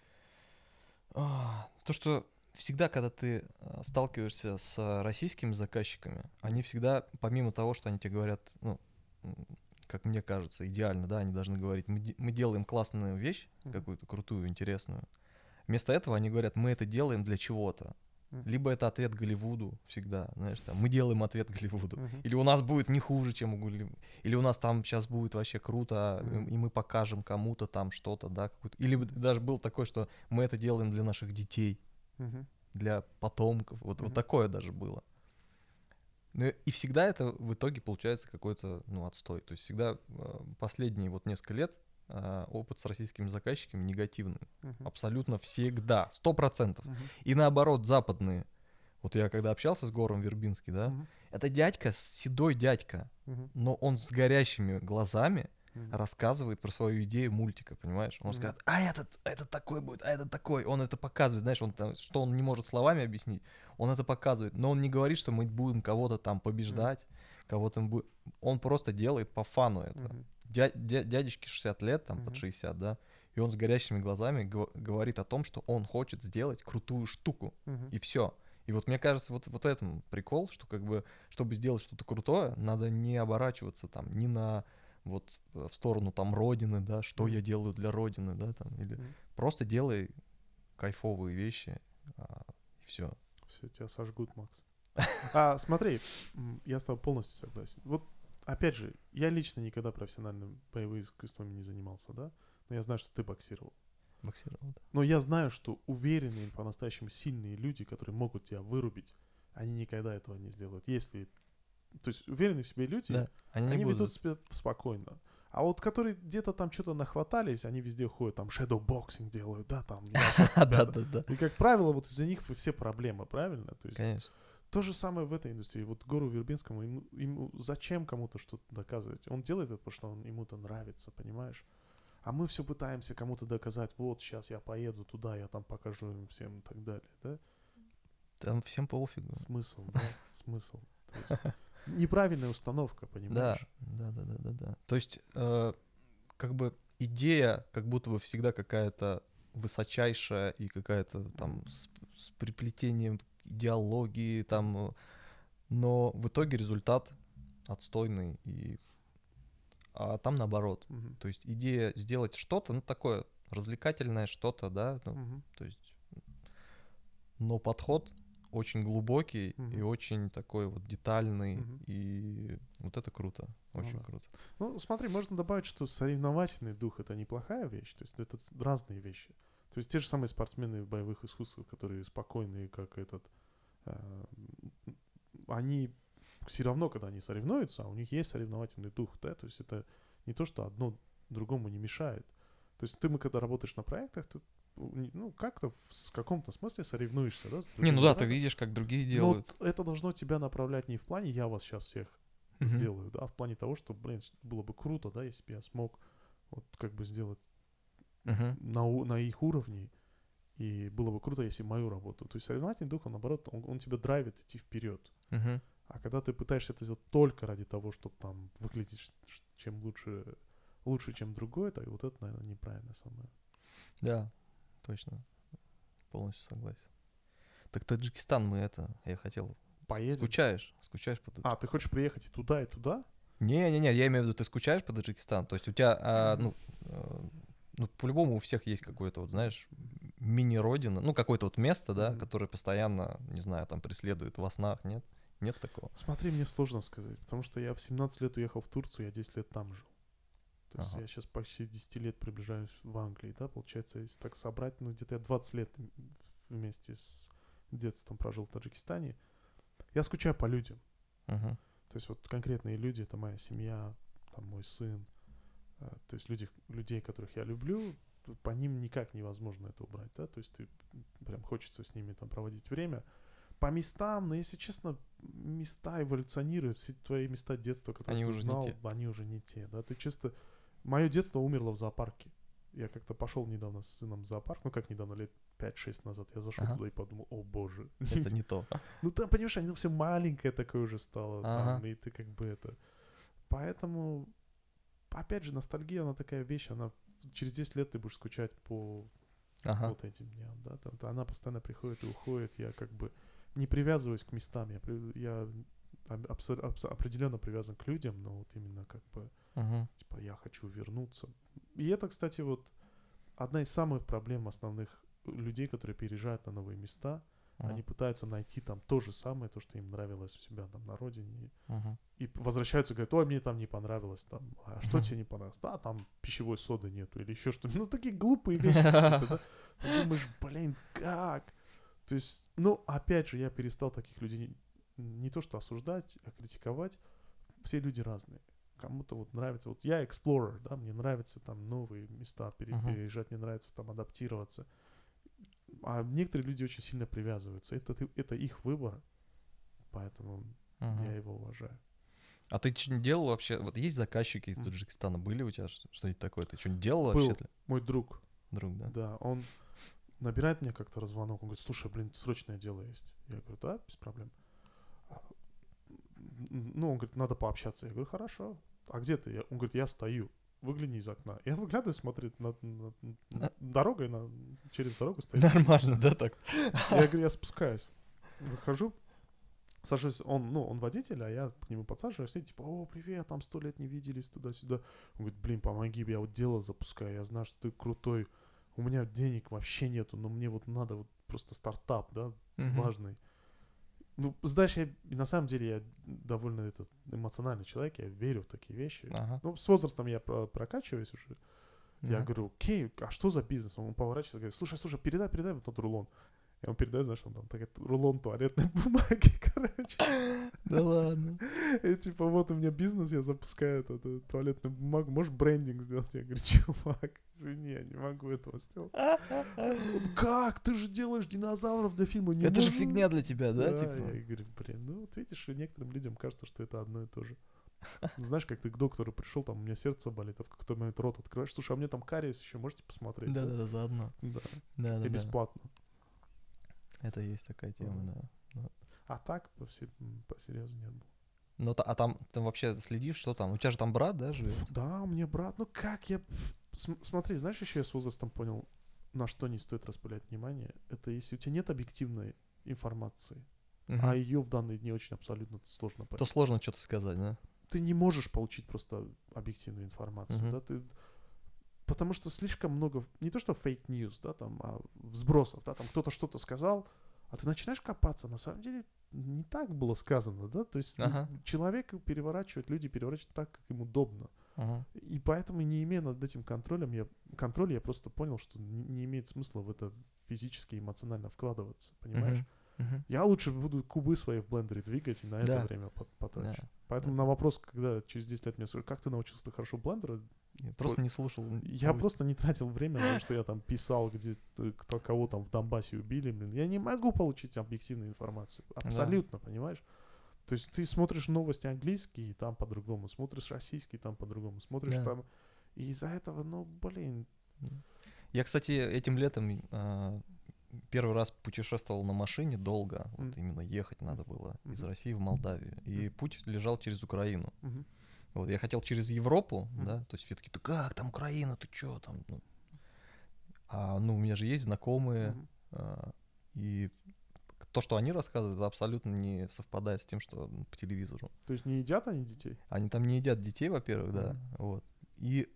А, То, что всегда, когда ты а, сталкиваешься с российскими заказчиками, они всегда, помимо того, что они тебе говорят, ну, м, как мне кажется, идеально, да, они должны говорить, мы, де- мы делаем классную вещь, Мгм. какую-то крутую, интересную. Вместо этого они говорят, мы это делаем для чего-то. Мгм. Либо это ответ Голливуду всегда, знаешь, там, мы делаем ответ Голливуду. Мгм. Или у нас будет не хуже, чем у Голливуда. Или у нас там сейчас будет вообще круто, и- Мгм. и мы покажем кому-то там что-то, да, какую-то. Или вот даже был такой, что мы это делаем для наших детей, Мгм. для потомков. Вот, вот Мгм. такое даже было. Ну, и всегда это в итоге получается какой-то, ну, отстой. То есть всегда э, последние вот несколько лет э, опыт с российскими заказчиками негативный. Мгм. Абсолютно всегда, сто процентов. Мгм. И наоборот, западные. Вот я когда общался с Гором Вербински, да, Мгм. это дядька, седой дядька, Мгм. но он с горящими глазами Мгм. рассказывает про свою идею мультика, понимаешь? Он Мгм. скажет, а этот, этот такой будет, а этот такой. Он это показывает, знаешь, он там, что он не может словами объяснить, он это показывает. Но он не говорит, что мы будем кого-то там побеждать, кого-то мы будем... Он просто делает по фану это. Мгм. Дя- дя- дядечке шестьдесят лет, там, под Мгм. шестьдесят, да, и он с горящими глазами гов- говорит о том, что он хочет сделать крутую штуку, Мгм. и все. И вот мне кажется, вот, вот этом прикол, что как бы, чтобы сделать что-то крутое, надо не оборачиваться там ни на вот э, в сторону там родины, да, что Мгм. я делаю для родины, да, там, или Мгм. просто делай кайфовые вещи, а, и все. Все, тебя сожгут, Макс. А, смотри, м, я с тобой полностью согласен. Вот, опять же, я лично никогда профессиональным боевыми искусствами не занимался, да? Но я знаю, что ты боксировал. Боксировал, да. Но я знаю, что уверенные, по-настоящему сильные люди, которые могут тебя вырубить, они никогда этого не сделают. Если... То есть уверенные в себе люди, Да, они, они не ведут будут. себя спокойно. А вот которые где-то там что-то нахватались, они везде ходят, там shadow-боксинг делают, да, там. я щас тебя, Да, да. да, да, И, как правило, вот из-за них все проблемы, правильно? То есть конечно. то же самое в этой индустрии. Вот Гору Вербинскому, ему, ему зачем кому-то что-то доказывать? Он делает это, потому что он, ему-то нравится, понимаешь? А мы все пытаемся кому-то доказать, вот сейчас я поеду туда, я там покажу им всем и так далее, да? Там всем пофигу. Смысл, да? Смысл. То есть неправильная установка, Да, понимаешь? да, да, да, да, да. То есть, э, как бы идея, как будто бы всегда какая-то высочайшая и какая-то там с, с приплетением идеологии, там, э, но в итоге результат отстойный, и, а там наоборот. Мгм. То есть идея сделать что-то, ну, такое развлекательное что-то, да, ну, Мгм. то есть, но подход очень глубокий и Мгм. очень такой вот детальный, Мгм. и вот это круто, Ну очень да. круто. Ну, смотри, можно добавить, что соревновательный дух — это неплохая вещь, то есть это с- разные вещи. То есть те же самые спортсмены в боевых искусствах, которые спокойные, как этот, э, м, они все равно, когда они соревнуются, а у них есть соревновательный дух, да, то есть это не то, что одно другому не мешает. То есть ты, мы когда работаешь на проектах, ты, ну, как-то в с- каком-то смысле соревнуешься, да, с Не, ну другими да, ты ребятами. видишь, как другие Но делают. т- это должно тебя направлять не в плане «я вас сейчас всех Мгм. сделаю», да, а в плане того, что, блин, было бы круто, да, если бы я смог вот как бы сделать Мгм. на, у- на их уровне. И было бы круто, если мою работу. То есть соревновательный дух, он наоборот, он, он тебя драйвит идти вперед. Мгм. А когда ты пытаешься это сделать только ради того, чтобы там выглядеть ш- ш- чем лучше, лучше, чем другой, то вот это, наверное, неправильно самое. Да, точно. Полностью согласен. Так Таджикистан мы это, я хотел. С- Поедем. Скучаешь? Скучаешь по А, ты Таджикистану? хочешь приехать и туда, и туда? Не-не-не, я имею в виду, ты скучаешь по Таджикистану? То есть у тебя, а, ну, э, ну, по-любому у всех есть какое-то, вот, знаешь, мини-родина, ну, какое-то вот место, да, Мгм. которое постоянно, не знаю, там преследует во снах, нет? Нет такого? Смотри, мне сложно сказать, потому что я в семнадцать лет уехал в Турцию, я десять лет там жил. То есть Ага. я сейчас почти десять лет приближаюсь в Англии, да, получается, если так собрать, ну, где-то я двадцать лет м- вместе с детством прожил в Таджикистане. Я скучаю по людям. Мгм. То есть вот конкретные люди, это моя семья, там мой сын. э, То есть люди, людей, которых я люблю, т- по ним никак невозможно это убрать, да. То есть ты м, прям хочется с ними там проводить время. По местам, но если честно, места эволюционируют, все твои места детства, которые Они ты уже не знал, те. они уже не те, да. Ты чисто... Мое детство умерло в зоопарке. Я как-то пошел недавно с сыном в зоопарк, ну как недавно, лет пять-шесть назад. Я зашел Ага. туда и подумал, о боже. Это не то. Ну там, понимаешь, они все маленькое такое уже стало, там, Ага. и ты как бы это... Поэтому, опять же, ностальгия, она такая вещь, она через десять лет ты будешь скучать по Ага. вот этим дням, да, там, то она постоянно приходит и уходит, я как бы не привязываюсь к местам, я, при- я об- абсо- абсо- определенно привязан к людям, но вот именно как бы, Мгм. типа, я хочу вернуться. И это, кстати, вот одна из самых проблем основных людей, которые переезжают на новые места, Мгм. они пытаются найти там то же самое, то, что им нравилось у себя там на родине, Мгм. и возвращаются, говорят, ой, мне там не понравилось, там, а что Мгм. тебе не понравилось? Да, там пищевой соды нету или еще что-то. Ну, такие глупые вещи какие-то, да? Ты думаешь, блин, как? То есть, ну, опять же, я перестал таких людей не, не то что осуждать, а критиковать. Все люди разные. Кому-то вот нравится, вот я explorer, да, мне нравится там новые места пере- Мгм. переезжать, мне нравится там адаптироваться. А некоторые люди очень сильно привязываются. Это, ты- это их выбор, поэтому Мгм. я его уважаю. А ты что-нибудь делал вообще? Вот есть заказчики из М. Таджикистана? Были у тебя что- что-нибудь такое? Ты что-нибудь делал Был. вообще? Мой друг, Друг, да? да, он набирает мне как-то раз звонок, он говорит, слушай, блин, срочное дело есть. Я говорю, да, без проблем. А, м, Ну, он говорит, надо пообщаться. Я говорю, хорошо. А где ты? Я- Он говорит, я стою. Выгляни из окна. Я выглядываю, смотрит на, на- на- дорогой, на, через дорогу стоит. Нормально, да, так? Я говорю, я спускаюсь. Выхожу, сажусь, он, ну, он водитель, а я к нему подсаживаюсь, и типа, о, привет, там сто лет не виделись, туда-сюда. Он говорит, блин, помоги, я вот дело запускаю, я знаю, что ты крутой, у меня денег вообще нету, но мне вот надо вот просто стартап, да, Мгм. важный. Ну, знаешь, я, на самом деле, я довольно этот эмоциональный человек, я верю в такие вещи. Ага. Ну, с возрастом я про- прокачиваюсь уже. Я Ага. говорю, окей, а что за бизнес? Он поворачивается и говорит, слушай, слушай, передай, передай вот тот рулон. Я ему передаю, знаешь, там, там такой рулон туалетной бумаги, короче. Да ладно. И типа, вот у меня бизнес, я запускаю эту, эту туалетную бумагу, можешь брендинг сделать? Я говорю, чувак, извини, я не могу этого сделать. Он, как? Ты же делаешь динозавров для фильма. Не Это же могу». фигня для тебя, да? Да, Типа. я говорю, блин, ну вот видишь, и некоторым людям кажется, что это одно и то же. Знаешь, как ты к доктору пришел, там у меня сердце болит, а в какой-то момент рот открываешь, слушай, а мне там кариес еще, можете посмотреть? Да, да, да, заодно. Да, Да, да, и да. бесплатно. Это есть такая тема, Мгм. да. А так, по, все, по серьезу нет было. Ну, та- а там ты вообще следишь, что там? У тебя же там брат, да, живет? Да, у меня брат, ну как я... См- смотри, знаешь, еще я с возрастом понял, на что не стоит распылять внимание. Это если у тебя нет объективной информации, Мгм. а ее в данные дни очень абсолютно сложно То понять. сложно что-то сказать, да? Ты не можешь получить просто объективную информацию, Мгм. да, ты... Потому что слишком много, не то что фейк-ньюс, да, там, а взбросов, да, там кто-то что-то сказал, а ты начинаешь копаться, на самом деле не так было сказано, да, то есть Ага. человек переворачивает, люди переворачивают так, как им удобно. Ага. И поэтому, не имея над этим контролем, я, контроль, я просто понял, что не, не имеет смысла в это физически и эмоционально вкладываться, понимаешь? Мгм. Мгм. Я лучше буду кубы свои в блендере двигать и на это Да. время пот- потрачу. Да. Поэтому Да. на вопрос, когда через десять лет меня спрашивают, как ты научился так хорошо блендера, Я просто не слушал. я новости. просто не тратил время на то, что я там писал, где т- кто кого там в Донбассе убили, блин. Я не могу получить объективную информацию. Абсолютно, понимаешь? То есть ты смотришь новости английские, и там по-другому, смотришь российские, там по-другому, смотришь Да. там... И из-за этого, ну, блин... Я, кстати, этим летом а, первый раз путешествовал на машине долго. Вот Мгм. именно ехать надо было из Мгм. России в Молдавию. И Мгм. путь лежал через Украину. Мгм. Вот, я хотел через Европу, Мгм. да, то есть все таки ты как, там Украина, ты чё там? Ну, а, ну, у меня же есть знакомые, Мгм. а, и то, что они рассказывают, это абсолютно не совпадает с тем, что м, по телевизору. То есть не едят они детей? Они там не едят детей, во-первых, да, Мгм. вот. И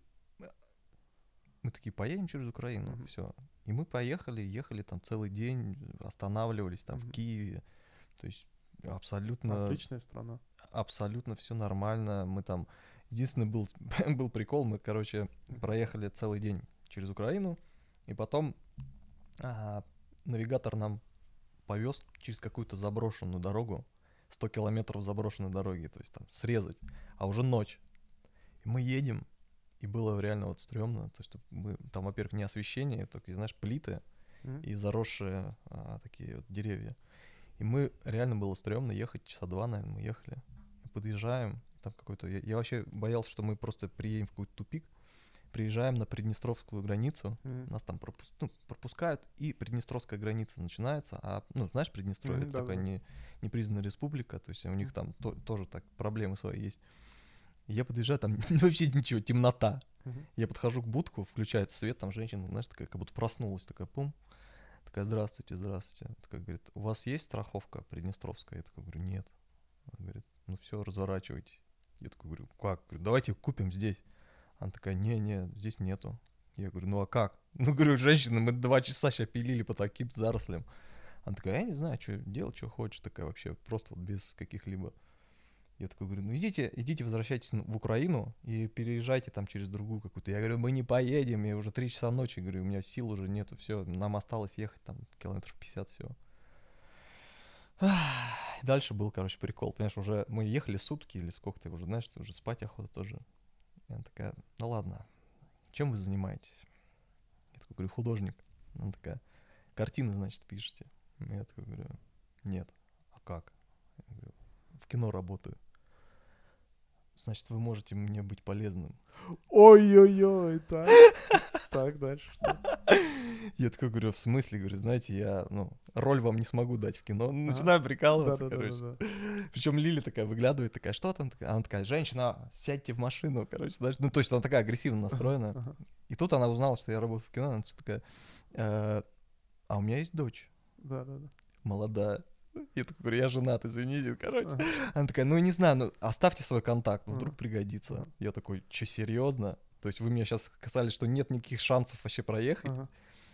мы такие, поедем через Украину, Мгм. все. И мы поехали, ехали там целый день, останавливались там в Мгм. Киеве. То есть абсолютно, Отличная страна. абсолютно все нормально. Мы там... Единственный был, был прикол, мы, короче, Мгм. проехали целый день через Украину, и потом а, навигатор нам повез через какую-то заброшенную дорогу, сто километров заброшенной дороги, то есть там срезать, а уже ночь. И мы едем, и было реально вот стрёмно, то что мы, там, во-первых, не освещение, только, знаешь, плиты Мгм. и заросшие а, такие вот деревья. И мы, реально было стрёмно ехать, часа два, наверное, мы ехали. И подъезжаем, там какой-то... Я, я вообще боялся, что мы просто приедем в какой-то тупик, приезжаем на Приднестровскую границу, Мгм. нас там пропус- ну, пропускают, и Приднестровская граница начинается. А, ну, знаешь, Приднестровье — Мгм. это такая Да-да-да. не, непризнанная республика, то есть у них Мгм. там то- тоже так проблемы свои есть. И я подъезжаю, там вообще ничего, темнота. Мгм. Я подхожу к будку, включается свет, там женщина, знаешь, такая, как будто проснулась, такая, пум, такая, здравствуйте, здравствуйте. Такая говорит, у вас есть страховка приднестровская? Я такой говорю, нет. Она говорит, ну все, разворачивайтесь. Я такой говорю, как? Говорю, давайте купим здесь. Она такая, не-не, здесь нету. Я говорю, ну а как? Ну, говорю, женщина, мы два часа сейчас пилили по таким зарослям. Она такая, я не знаю, что делать, что хочешь, такая вообще, просто вот без каких-либо. Я такой говорю, ну идите, идите, возвращайтесь в Украину и переезжайте там через другую какую-то. Я говорю, мы не поедем, я уже три часа ночи, говорю, у меня сил уже нету, все, нам осталось ехать там километров пятьдесят, все. Дальше был, короче, прикол, понимаешь, уже мы ехали сутки или сколько-то, уже, знаешь, уже спать охота тоже. И она такая, ну ладно, чем вы занимаетесь? Я такой говорю, художник. Она такая, картины, значит, пишете? Я такой говорю, нет. А как? Я говорю, в кино работаю. Значит, вы можете мне быть полезным. Ой-ой-ой, так. Так, дальше что? Я такой говорю, в смысле? Говорю, знаете, я, ну, роль вам не смогу дать в кино. Ага. Начинаю прикалываться, короче. Да-да-да-да-да. Причем Лили такая выглядывает, такая, что там? Такая? Она такая, женщина, сядьте в машину, короче. Знаешь, ну, то есть она такая агрессивно Ага, настроена. ага. И тут она узнала, что я работаю в кино, она такая, «Э, а у меня есть дочь Да-да-да. молодая. Я такой говорю, я женат, извините, короче. Ага. Она такая, ну не знаю, ну оставьте свой контакт, ну, Ага. вдруг пригодится. Ага. Я такой, что, серьезно? То есть вы меня сейчас сказали, что нет никаких шансов вообще проехать, Ага.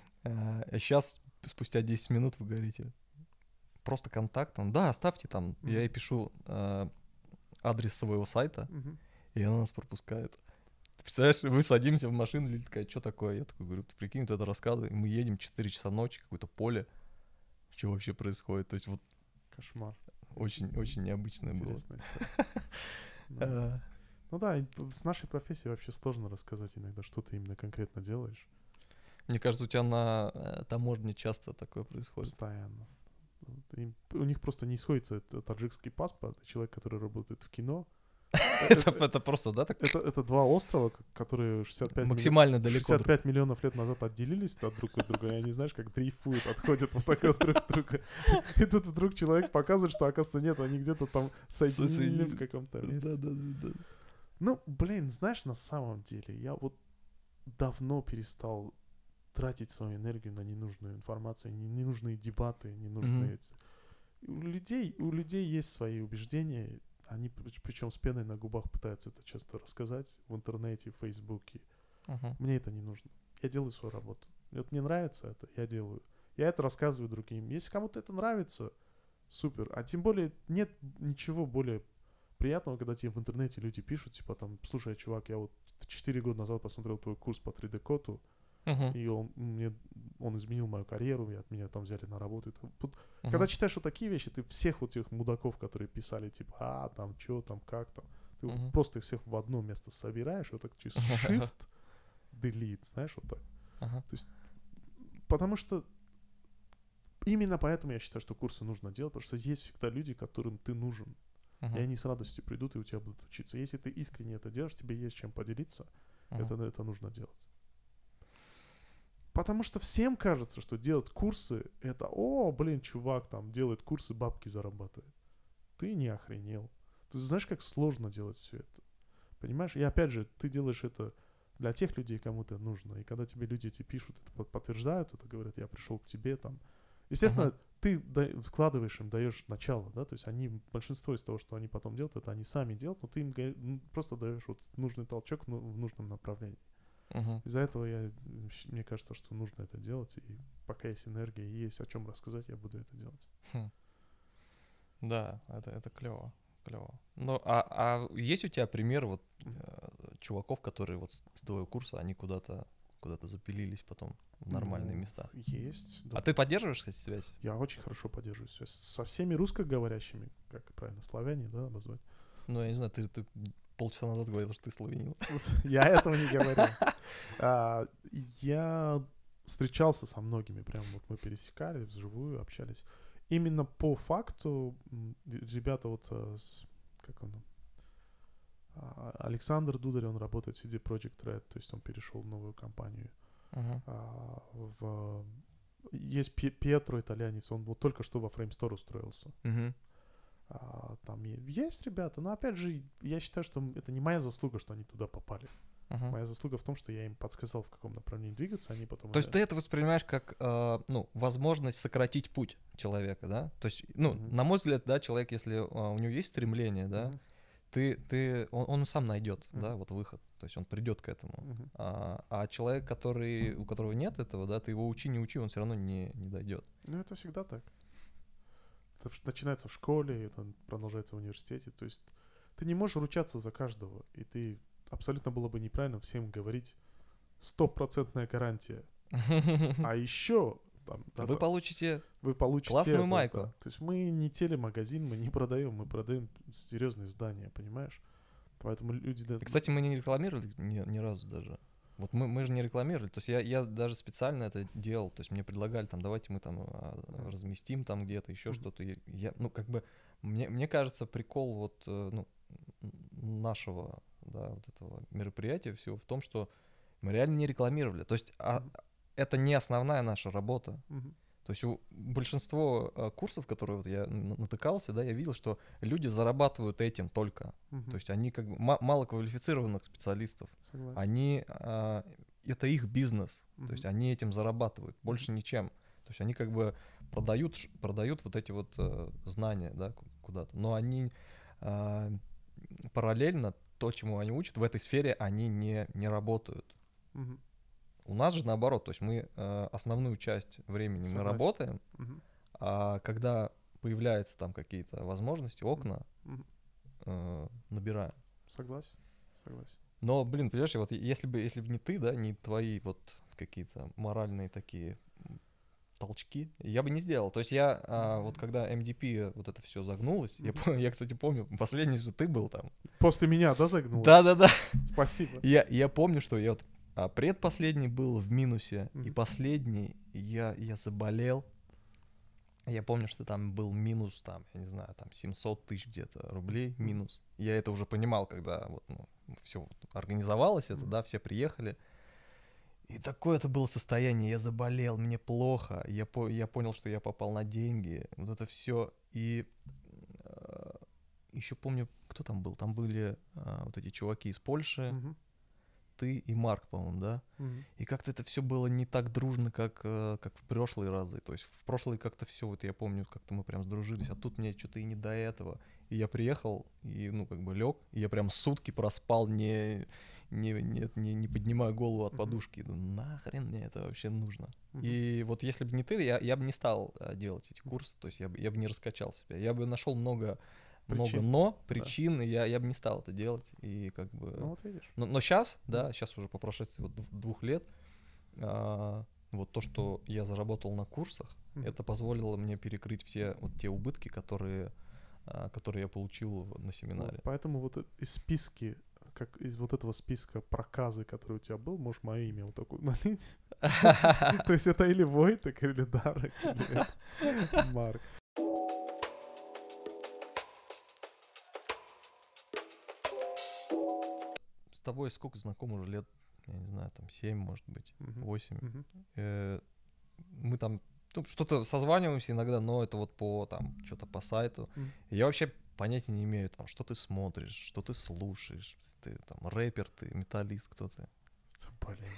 а сейчас, спустя десять минут, вы говорите, просто контакт, он, да, оставьте там. Я ей Мгм. пишу э, адрес своего сайта, Мгм. и она нас пропускает. Ты представляешь, мы садимся в машину, Лиля такая, что такое? Я такой говорю, ты прикинь, вот это рассказывай. И мы едем четыре часа ночи, какое-то поле. Что вообще происходит? То есть вот Кошмар. очень-очень необычное было. Интересная история. Да. А, Ну да, и п- с нашей профессией вообще сложно рассказать иногда, что ты именно конкретно делаешь. Мне кажется, у тебя на э, таможне часто такое происходит. Постоянно. Вот им- у них просто не сходится это таджикский паспорт, и человек, который работает в кино. Это Это, это просто, да, так это, это два острова, к- которые шестьдесят пять, миллион- максимально далеко шестьдесят друг. пять миллионов лет назад отделились от друг от друга, и они, знаешь, как дрейфуют, отходят вот так вот друг от друга. И тут вдруг человек показывает, что, оказывается, нет, они где-то там соединены в каком-то месте. Да, да, да, да. Ну, блин, знаешь, на самом деле, я вот давно перестал тратить свою энергию на ненужную информацию, не- ненужные дебаты, ненужные... Мгм. ц- У людей, у людей есть свои убеждения, они причем с пеной на губах пытаются это часто рассказать в интернете, в Фейсбуке. Мгм. Мне это не нужно. Я делаю свою работу. И вот мне нравится это, я делаю. Я это рассказываю другим. Если кому-то это нравится, супер. А тем более нет ничего более приятного, когда тебе в интернете люди пишут, типа там, слушай, чувак, я вот четыре года назад посмотрел твой курс по три дэ-коду, Мгм. и он мне он изменил мою карьеру, и от меня там взяли на работу. Это вот Мгм. когда читаешь вот такие вещи, ты всех вот этих мудаков, которые писали, типа, а, там, чё, там, как там, ты вот Мгм. просто их всех в одно место собираешь, вот так через shift, delete, знаешь, вот так. Ага. Потому что именно поэтому я считаю, что курсы нужно делать, потому что есть всегда люди, которым ты нужен. Мгм. И они с радостью придут и у тебя будут учиться. Если ты искренне это делаешь, тебе есть чем поделиться, Мгм. это, это нужно делать. Потому что всем кажется, что делать курсы — это, о, блин, чувак там делает курсы, бабки зарабатывает. Ты не охренел. Ты знаешь, как сложно делать все это? Понимаешь? И опять же, ты делаешь это для тех людей, кому это нужно. И когда тебе люди эти пишут, это подтверждают, это говорят, я пришел к тебе там. Естественно, uh-huh. ты да, вкладываешь им, даешь начало, да, то есть они, большинство из того, что они потом делают, это они сами делают, но ты им ну, просто даешь вот нужный толчок ну, в нужном направлении. Uh-huh. Из-за этого я, мне кажется, что нужно это делать, и пока есть энергия и есть о чем рассказать, я буду это делать. Хм. Да, это, это клево. Клево. Ну, а, а есть у тебя пример вот э, чуваков, которые вот с, с твоего курса, они куда-то куда-то запилились потом в нормальные ну, места? Есть. Да. А ты поддерживаешь, кстати, связь? Я очень хорошо поддерживаю связь. Со всеми русскоговорящими, как правильно, славяне, да, обозвать. Ну, я не знаю, ты, ты полчаса назад говорил, что ты славянин. Я этого не говорил. Я встречался со многими, прям вот мы пересекали вживую, общались. Именно по факту ребята вот, как он, Александр Дударь, он работает в си ди Projekt Red, то есть он перешел в новую компанию. Uh-huh. А, в, есть Пьетро, итальянец, он вот только что во Framestore устроился. Uh-huh. А, там есть ребята, но опять же, я считаю, что это не моя заслуга, что они туда попали. Uh-huh. Моя заслуга в том, что я им подсказал, в каком направлении двигаться, они потом... То есть ты это воспринимаешь как, э, ну, возможность сократить путь человека, да? То есть, ну, uh-huh. на мой взгляд, да, человек, если э, у него есть стремление, да, uh-huh. ты, ты, он, он сам найдет, uh-huh. да, вот выход. То есть он придет к этому. Uh-huh. А, а человек, который, у которого нет этого, да, ты его учи, не учи, он все равно не, не дойдет. Ну, это всегда так. Это начинается в школе, это продолжается в университете. То есть ты не можешь ручаться за каждого, и ты... Абсолютно было бы неправильно всем говорить стопроцентная гарантия. А еще там, да, вы получите, вы получите классную это, майку. Да. То есть мы не телемагазин, мы не продаем, мы продаем серьезные здания, понимаешь? Поэтому люди... Кстати, мы не рекламировали ни, ни разу даже. Вот мы, мы же не рекламировали. То есть я, я даже специально это делал. То есть мне предлагали, там, давайте мы там а, разместим там где-то еще mm-hmm. что-то. Я, ну, как бы, мне, мне кажется, прикол вот, ну, нашего... да, вот этого мероприятия всего в том, что мы реально не рекламировали. То есть а, mm-hmm. это не основная наша работа. Mm-hmm. То есть у большинство а, курсов, которые вот я натыкался, да, я видел, что люди зарабатывают этим только. Mm-hmm. То есть они как бы м- малоквалифицированных специалистов. Согласен. Они а, это их бизнес. Mm-hmm. То есть они этим зарабатывают, больше mm-hmm. ничем. То есть они как бы продают, продают вот эти вот а, знания, да, куда-то. Но они а, параллельно то, чему они учат, в этой сфере они не, не работают. Угу. У нас же наоборот, то есть мы э, основную часть времени Согласен. Мы работаем, угу. а когда появляются там какие-то возможности, окна, угу. э, набираем. Согласен, согласен. Но, блин, понимаешь, вот если бы, если бы не ты, да, не твои вот какие-то моральные такие толчки, я бы не сделал. То есть я, а, вот когда эм ди пи вот это все загнулось, mm-hmm. я, я, кстати, помню, последний же ты был там. После меня, да, загнулось? Да-да-да. Спасибо. Я, я помню, что я вот а, предпоследний был в минусе, mm-hmm. и последний я, я заболел. Я помню, что там был минус, там, я не знаю, там семьсот тысяч где-то рублей минус. Mm-hmm. Я это уже понимал, когда вот, ну, все вот организовалось, это, mm-hmm. да, все приехали. И такое это было состояние, я заболел, мне плохо, я, по, я понял, что я попал на деньги, вот это все. И э, еще помню, кто там был, там были э, вот эти чуваки из Польши, угу. ты и Марк, по-моему, да? Угу. И как-то это все было не так дружно, как, э, как в прошлые разы. То есть в прошлые как-то все, вот я помню, как-то мы прям сдружились, а тут мне что-то и не до этого. И я приехал, и, ну, как бы лег, и я прям сутки проспал, не, не, не, не, не поднимая голову от uh-huh. подушки. Думаю, нахрен мне это вообще нужно? Uh-huh. И вот если бы не ты, я, я бы не стал а, делать эти курсы, то есть я бы, я бы не раскачал себя. Я бы нашел много, много но, причин, да. и я, я бы не стал это делать. И как бы... Ну вот видишь. Но, но сейчас, да, сейчас уже по прошествии вот двух лет, а, вот то, что я заработал на курсах, uh-huh. это позволило мне перекрыть все вот те убытки, которые... которые я получил на семинаре. Вот, поэтому вот из списки, как из вот этого списка проказы, который у тебя был, можешь мое имя вот такое налить. То есть это или Войтек, или Дарек, или Марк. С тобой сколько знаком уже лет? я не знаю, там семь, может быть, Мгм. восемь. Мгм. Э, Мы там ну, что-то созваниваемся иногда, но это вот по там что-то по сайту. Мгм. И я вообще понятия не имею, там, что ты смотришь, что ты слушаешь. Ты там рэпер, ты металлист, кто ты. Блин.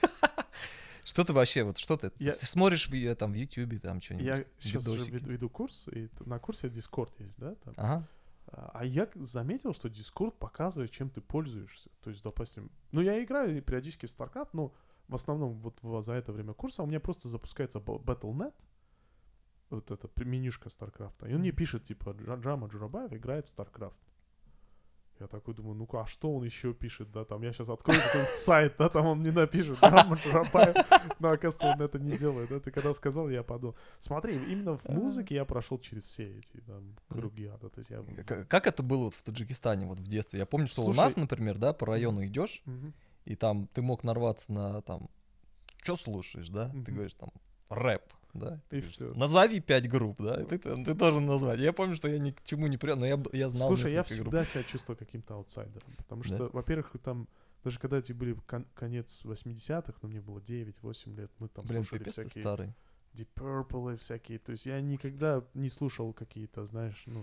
Что ты вообще, вот что ты? Я- Ты смотришь в, э, там в Ютубе, там что-нибудь? Я сейчас же видосики? вед- веду курс, и т- на курсе Discord есть, да? Там. Ага. А а я к- заметил, что Discord показывает, чем ты пользуешься. То есть, допустим, ну я играю периодически в StarCraft, но в основном вот в- за это время курса у меня просто запускается б- Battle точка нет, вот эта при- менюшка StarCraft, и он мне пишет, типа, «Джа- Джама Джурабаев играет в StarCraft». Я такой думаю, ну-ка, а что он еще пишет, да, там, я сейчас открою какой-нибудь сайт, да, там он мне напишет, Джама Джурабаев, но, оказывается, он это не делает, да, ты когда сказал, я подумал. Смотри, именно в музыке я прошел через все эти, там, круги ада, то есть я... К- Как это было вот в Таджикистане вот в детстве? Я помню, что у Слушай, нас, например, да, по району идешь, Мгм. и там ты мог нарваться на там, что слушаешь, да? Ты Мгм. говоришь там рэп, да? Ты И говоришь, всё. назови пять групп, да? И ты, ты должен назвать. Я помню, что я ни к чему не прет, но я, б- я знал Слушай, я несколько групп. всегда себя чувствовал каким-то аутсайдером, потому Да? что, во-первых, там, даже когда эти были кон- конец восьмидесятых, ну, мне было девять-восемь лет, мы там Блин, слушали пипец ты всякие старый. Deep Purple и всякие, то есть я никогда не слушал какие-то, знаешь, ну,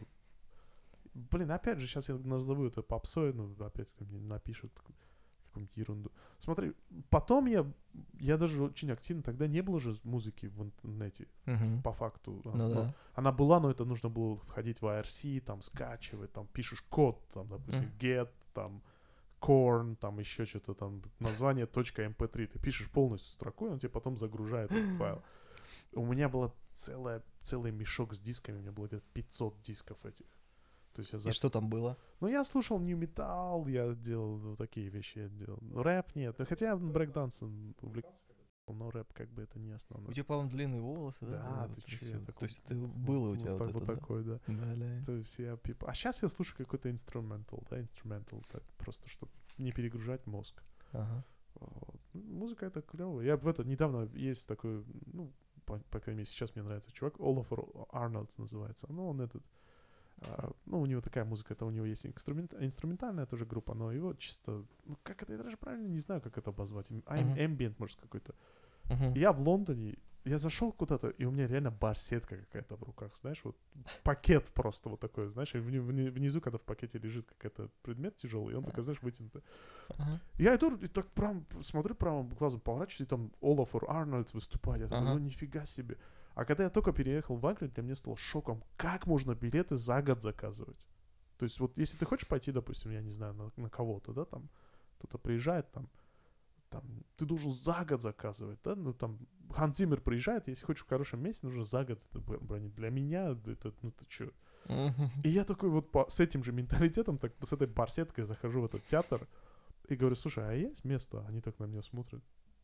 блин, опять же, сейчас я назову это попсой, ну, опять мне напишут какую-нибудь ерунду. Смотри, потом я, я даже очень активно, тогда не было же музыки в интернете, Мгм. по факту. а, Ну ну, да. Она была, но это нужно было входить в ай ар си, там, скачивать, там, пишешь код, там, допустим, Мгм. get, там, corn, там, еще что-то там, название .эм пэ три. Ты пишешь полностью строку, и он тебе потом загружает этот файл. У меня была целая, целый мешок с дисками, у меня было где-то пятьсот дисков этих. То есть я за... И что там было? Ну, я слушал New Metal, я делал вот такие вещи, я делал. Ну, рэп нет. Ну, хотя я брейкдансом увлекался, но рэп как бы это не У основное. тебя, по-моему, длинные волосы, да? Да, Вот ты это чё, всё. я такой- То есть это было у тебя вот, вот, так- вот это, да? такой, да. Бля. То есть я пип- А сейчас я слушаю какой-то инструментал, да, инструментал, так, просто чтобы не перегружать мозг. Ага. Вот. Ну, музыка это клево. Я в это недавно есть такой, ну, по, по крайней мере, сейчас мне нравится чувак, Олафер Арнольдс называется. Ну, он этот, а, ну, у него такая музыка, это у него есть инструмент, инструментальная тоже группа, но его чисто, ну, как это, я даже правильно не знаю, как это обозвать. Ам- Мгм. Ambient, может, какой-то. Мгм. Я в Лондоне, я зашел куда-то, и у меня реально барсетка какая-то в руках, знаешь, вот пакет просто вот такой, знаешь, и вни- вни- внизу, когда в пакете лежит какой-то предмет тяжелый, и он такой, знаешь, вытянутый. Ага. Я иду и так прям смотрю правым глазом, поворачиваюсь, и там Олафер Арнольдс выступает. Я такой, Ага. ну нифига себе. А когда я только переехал в Англию, для меня стало шоком, как можно билеты за год заказывать. То есть вот если ты хочешь пойти, допустим, я не знаю, на, на кого-то, да, там, кто-то приезжает, там, там, ты должен за год заказывать, да, ну там, Ханс Зиммер приезжает, если хочешь в хорошем месте, нужно за год это б- бронить. Для меня это, ну ты чё. Мгм. И я такой вот по- с этим же менталитетом, так, с этой барсеткой захожу в этот театр и говорю, слушай, а есть место? Они так на меня смотрят.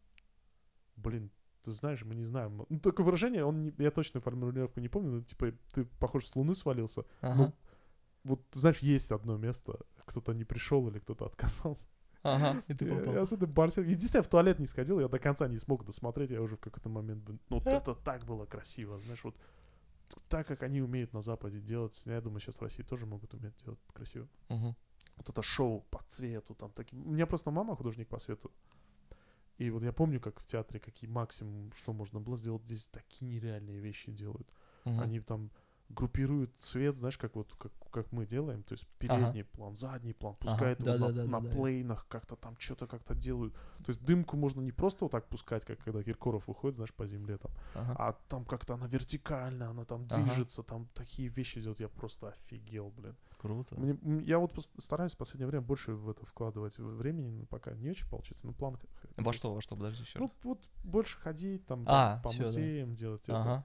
Блин, ты знаешь, мы не знаем. Ну, такое выражение, он не- я точно формулировку не помню, но типа ты, похож, с Луны свалился. Ага. Вот, знаешь, есть одно место, кто-то не пришел или кто-то отказался. Ага. И ты Я, попал. я с этой барсеткой... Единственное, я в туалет не сходил, я до конца не смог досмотреть, я уже в какой-то момент... блин, Ну, вот это так было красиво, знаешь, вот так, как они умеют на Западе делать, я думаю, сейчас в России тоже могут уметь делать красиво. Мгм. Вот это шоу по цвету, там такие... У меня просто мама художник по свету. И вот я помню, как в театре, какие максимум, что можно было сделать, здесь такие нереальные вещи делают. Мгм. Они там группируют цвет, знаешь, как вот как, как мы делаем, то есть Ага. передний план, задний план, пускают Ага, его на, да-да-да-да-да. на плейнах, как-то там что-то как-то делают. То есть дымку можно не просто вот так пускать, как когда Киркоров выходит, знаешь, по земле там, Ага. а там как-то она вертикально, она там Ага. движется, там такие вещи делают, я просто офигел, блин. Круто. Мне- м, я вот пос- стараюсь в последнее время больше в это вкладывать в- времени, но пока не очень получится, но план... как- Во что, во что, подожди еще Ну, раз. вот больше ходить, там, А, по всё, да. музеям делать это. Ага.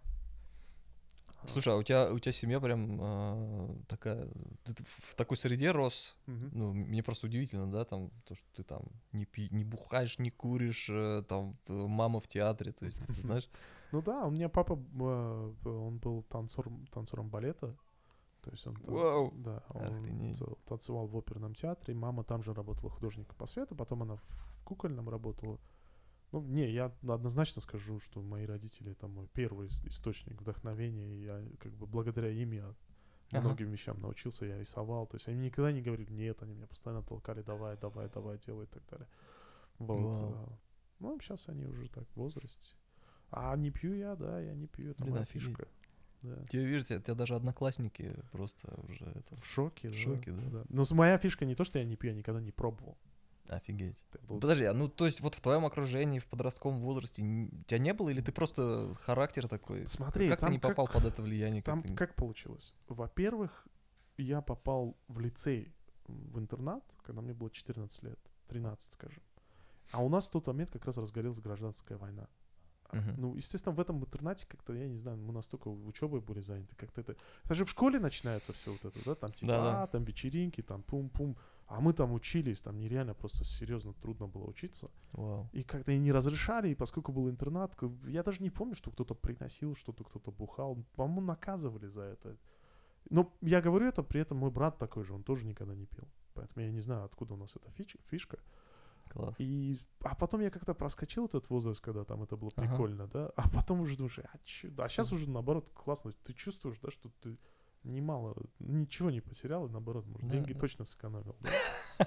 А, Слушай, а у тебя, у тебя семья прям э, такая... Ты т- в такой среде рос. мгм. Ну, мне просто удивительно, да, там, то, что ты там не, пи, не бухаешь, не куришь, э, там, э, мама в театре, то есть, ты знаешь... Ну да, у меня папа, э, он был танцором, танцором балета. То есть он, там, Вау! да, он Охренеть. т- танцевал в оперном театре. Мама там же работала художником по свету, потом она в кукольном работала. Ну, не, я однозначно скажу, что мои родители — это мой первый ис- источник вдохновения, и я как бы благодаря им я Ага. многим вещам научился, я рисовал. То есть они никогда не говорили нет, они меня постоянно толкали, давай, давай, давай, делай и так далее. Вот. Вау. э, Ну, сейчас они уже так в возрасте. А не пью я, да, я не пью, это Блин, моя офигеть. фишка. Да. Тебе, видишь, у тебя даже одноклассники просто уже это... В шоке, В да. шоке, да. Но с- моя фишка не то, что я не пью, я никогда не пробовал. Офигеть. Это вот- Подожди, а ну то есть вот в твоем окружении, в подростковом возрасте н- у тебя не было, или ты просто характер такой? Смотри, как ты там не попал как- под это влияние? Там как ты не- как получилось? Во-первых, я попал в лицей, в интернат, когда мне было четырнадцать лет, тринадцать, скажем. А у нас в тот момент как раз разгорелась гражданская война. А, Мгм. Ну, естественно, в этом интернате как-то, я не знаю, мы настолько учебой были заняты, как-то это... Это же в школе начинается все вот это, да? Там типа, Да-да. а, там вечеринки, там пум-пум. А мы там учились, там нереально просто серьезно трудно было учиться. Вау. И как-то и не разрешали, и поскольку был интернат, к- я даже не помню, что кто-то приносил, что-то кто-то бухал. По-моему, наказывали за это. Но я говорю это, при этом мой брат такой же, он тоже никогда не пил. Поэтому я не знаю, откуда у нас эта фич- фишка. Класс. И, а потом я как-то проскочил этот возраст, когда там это было Ага. прикольно, да, а потом уже думаешь, а чё, да, а сейчас Всё. уже наоборот классно, ты чувствуешь, да, что ты немало, ничего не потерял, и наоборот, может, Да, деньги да. точно сэкономил, да.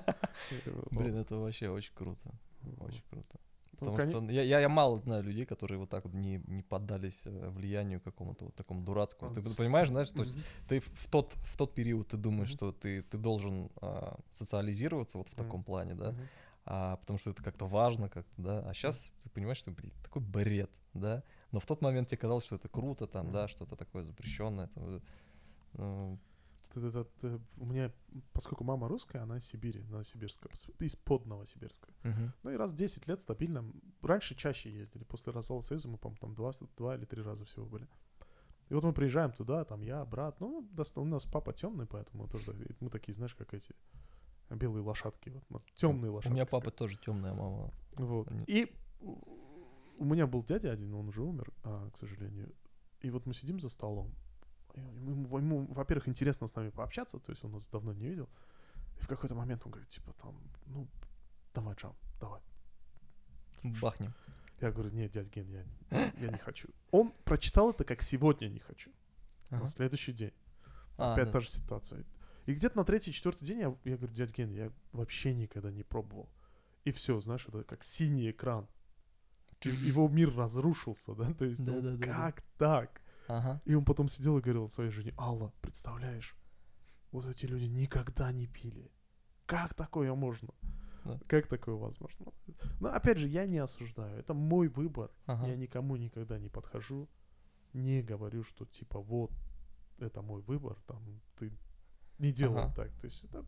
Э, Блин, это вообще очень круто. вот. Очень круто. Ну, Потому коне- что я, я, я мало знаю людей, которые вот так вот не, не поддались э, влиянию какому-то вот такому дурацкому. Ты А, с- понимаешь, знаешь, то есть Мгм. ты в, в тот, в тот период ты думаешь, Мгм. что ты, ты должен а, социализироваться вот в Мгм. таком плане, да, Мгм. а, потому что это как-то важно, как-то, да, а сейчас ты понимаешь, что, блин, такой бред, да, но в тот момент тебе казалось, что это круто, там, да, Мгм. что-то такое запрещенное, там, э, ну, Т- т- т- т- У меня, поскольку мама русская, она из Сибири, Новосибирска, с- из-под Новосибирска. мгм. Ну и раз в десять лет стабильно. Раньше чаще ездили. После развала Союза мы, по-моему, там два, два или три раза всего были. И вот мы приезжаем туда, там я, брат. Ну, доста- у нас папа темный, поэтому тоже мы такие, знаешь, как эти белые лошадки. Вот, темные У лошадки. меня скажем. папа тоже темная мама. Вот. Они- И у у меня был дядя один, он уже умер, а, к сожалению. И вот мы сидим за столом. И Ему, ему, во-первых, интересно с нами пообщаться, то есть он нас давно не видел. И в какой-то момент он говорит, типа, там, ну, давай, Джам, давай. Бахнем. Я говорю, нет, дядь Ген, я, я не хочу. Он прочитал это как сегодня не хочу. Ага. На следующий день. А, Опять да. та же ситуация. И где-то на третий, четвертый день я, я говорю, дядь Ген, я вообще никогда не пробовал. И все, знаешь, это как синий экран. И его мир разрушился, да? То есть, он, Да-да-да-да. как так? Ага. И он потом сидел и говорил своей жене, Алла, представляешь, вот эти люди никогда не пили. Как такое можно? Да. Как такое возможно? Но опять же, я не осуждаю. Это мой выбор. Ага. Я никому никогда не подхожу. Не говорю, что типа вот это мой выбор. Там ты не делай Ага. так. То есть это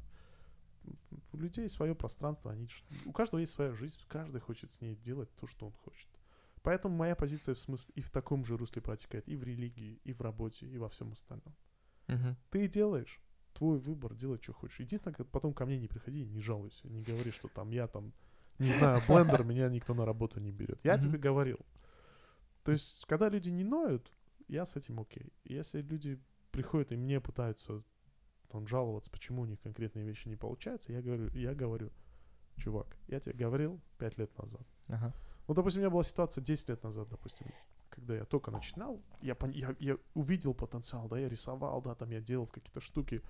у людей свое пространство. Они, ш- у каждого есть своя жизнь. Каждый хочет с ней делать то, что он хочет. Поэтому моя позиция в смысле и в таком же русле протекает и в религии, и в работе, и во всем остальном. Мгм. Ты делаешь твой выбор, делай, что хочешь. Единственное, как потом ко мне не приходи, не жалуйся, не говори, что там я там, не знаю, блендер, меня никто на работу не берет. Я Мгм. тебе говорил. То есть, когда люди не ноют, я с этим окей. Если люди приходят и мне пытаются там жаловаться, почему у них конкретные вещи не получаются, я говорю, я говорю, чувак, я тебе говорил пять лет назад. Ага. Ну, допустим, у меня была ситуация десять лет назад, допустим, когда я только начинал, я, пон- я, я увидел потенциал, да, я рисовал, да, там я делал какие-то штуки.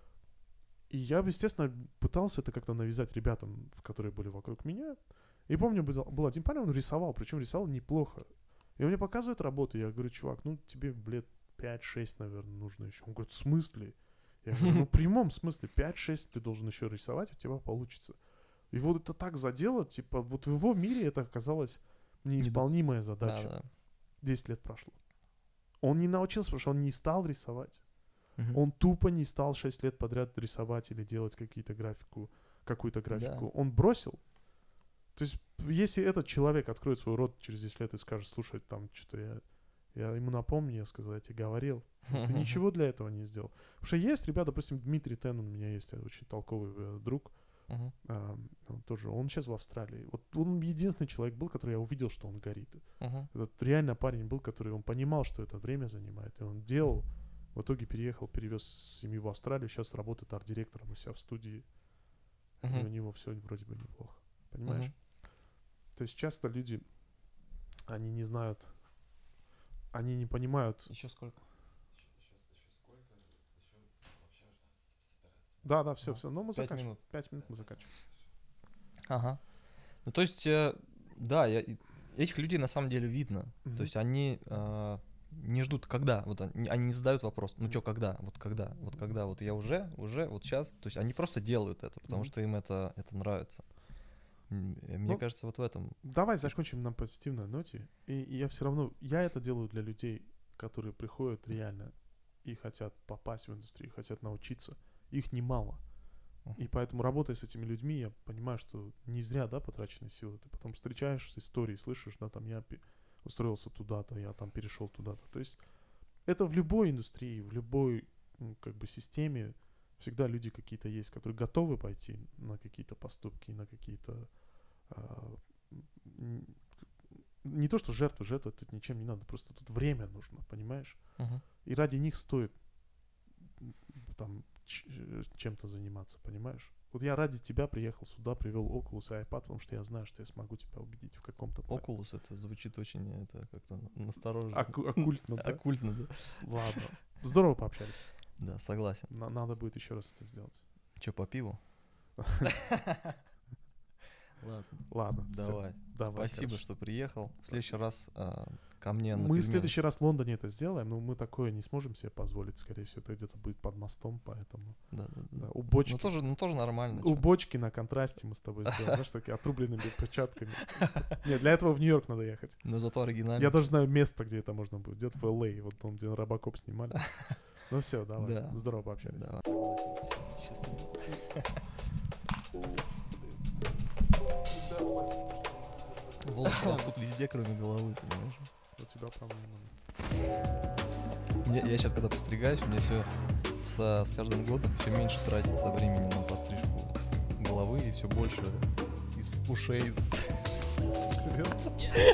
И я, естественно, пытался это как-то навязать ребятам, которые были вокруг меня. И помню, был, был один парень, он рисовал, причем рисовал неплохо. И он мне показывает работу, я говорю, чувак, ну тебе лет пять-шесть, наверное, нужно еще. Он говорит, в смысле? Я говорю, ну в прямом смысле, пять-шесть ты должен еще рисовать, у тебя получится. И вот это так задело, типа, вот в его мире это оказалось неисполнимая задача. Да, да. десять лет прошло. Он не научился, потому что он не стал рисовать. Мгм. Он тупо не стал шесть лет подряд рисовать или делать какие-то графику, какую-то графику. Да. Он бросил. То есть, если этот человек откроет свой рот через десять лет и скажет, слушай, там что-то я, я ему напомню, я сказал, я тебе говорил. Ты ничего для этого не сделал. Потому что есть ребята, допустим, Дмитрий Тен, у меня есть очень толковый э, друг, Мгм. а, он тоже, он сейчас в Австралии. Вот он единственный человек был, который я увидел, что он горит. Мгм. Этот реально парень был, который он понимал, что это время занимает, и он делал. В итоге переехал, перевез семью в Австралию, сейчас работает арт-директором у себя в студии, и у Мгм. него все вроде бы неплохо. Понимаешь? Мгм. То есть часто люди, они не знают, они не понимают. Еще сколько? Да, да, все, Ага. все. Но мы Пять заканчиваем. минут. Пять минут мы заканчиваем. Ага. Ну, то есть, э, Да, я, и- этих людей на самом деле видно. Мгм. То есть они а, не ждут, когда. Вот они, они не задают вопрос, ну Мгм. что, когда, вот когда, вот когда, вот я уже, уже, вот сейчас. То есть они просто делают это, потому Мгм. что им это, это нравится. М, э, Мне Ну, кажется, вот в этом. Давай закончим на позитивной ноте. И, и я все равно, я это делаю для людей, которые приходят реально и хотят попасть в индустрию, хотят научиться. Их немало. И поэтому, работая с этими людьми, я понимаю, что не зря, да, потрачены силы. Ты потом встречаешь истории, слышишь, да, там я пе- устроился туда-то, я там перешел туда-то. То есть это в любой индустрии, в любой, м, как бы, системе всегда люди какие-то есть, которые готовы пойти на какие-то поступки, на какие-то а, м, не то, что жертвы, жертвы тут ничем не надо, просто тут время нужно, понимаешь? Мгм. И ради них стоит м, там ч- э, чем-то заниматься, понимаешь? Вот я ради тебя приехал сюда, привел Oculus и iPad, потому что я знаю, что я смогу тебя убедить в каком-то плане. Oculus, это звучит очень, это как-то настороженно. Аку- оккультно, да? Оккультно, да. Ладно. Здорово пообщались. Да, согласен. На- надо будет еще раз это сделать. Че, по пиву? Ладно, Ладно. всё. давай. Давай, Спасибо, короче. что приехал. В следующий раз а, ко мне на Мы в пельмени. следующий раз в Лондоне это сделаем, но мы такое не сможем себе позволить. Скорее всего, это где-то будет под мостом, поэтому... Да, да, да. Да, у бочки, Ну тоже, ну тоже нормально. у чё. бочки на контрасте мы с тобой сделаем, знаешь, такие отрубленными перчатками. Нет, для этого в Нью-Йорк надо ехать. Но зато оригинально. Я даже знаю место, где это можно будет. Где-то в Л А, вот там, где на Робокоп снимали. Ну все, давай. Да. Здорово пообщались. Давай. Счастливо. Волосы растут везде, кроме головы, понимаешь? У тебя проблемы. Мне- я сейчас, когда постригаюсь, у меня все с, с каждым годом все меньше тратится времени на пострижку головы и все больше из ушей. Из... Серьезно?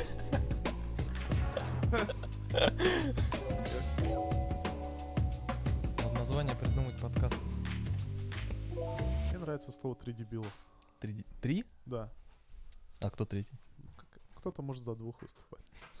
Надо название придумать подкаст. Мне нравится слово «три дебила». Три? Три? Да. А кто третий? Кто-то может за двух выступать.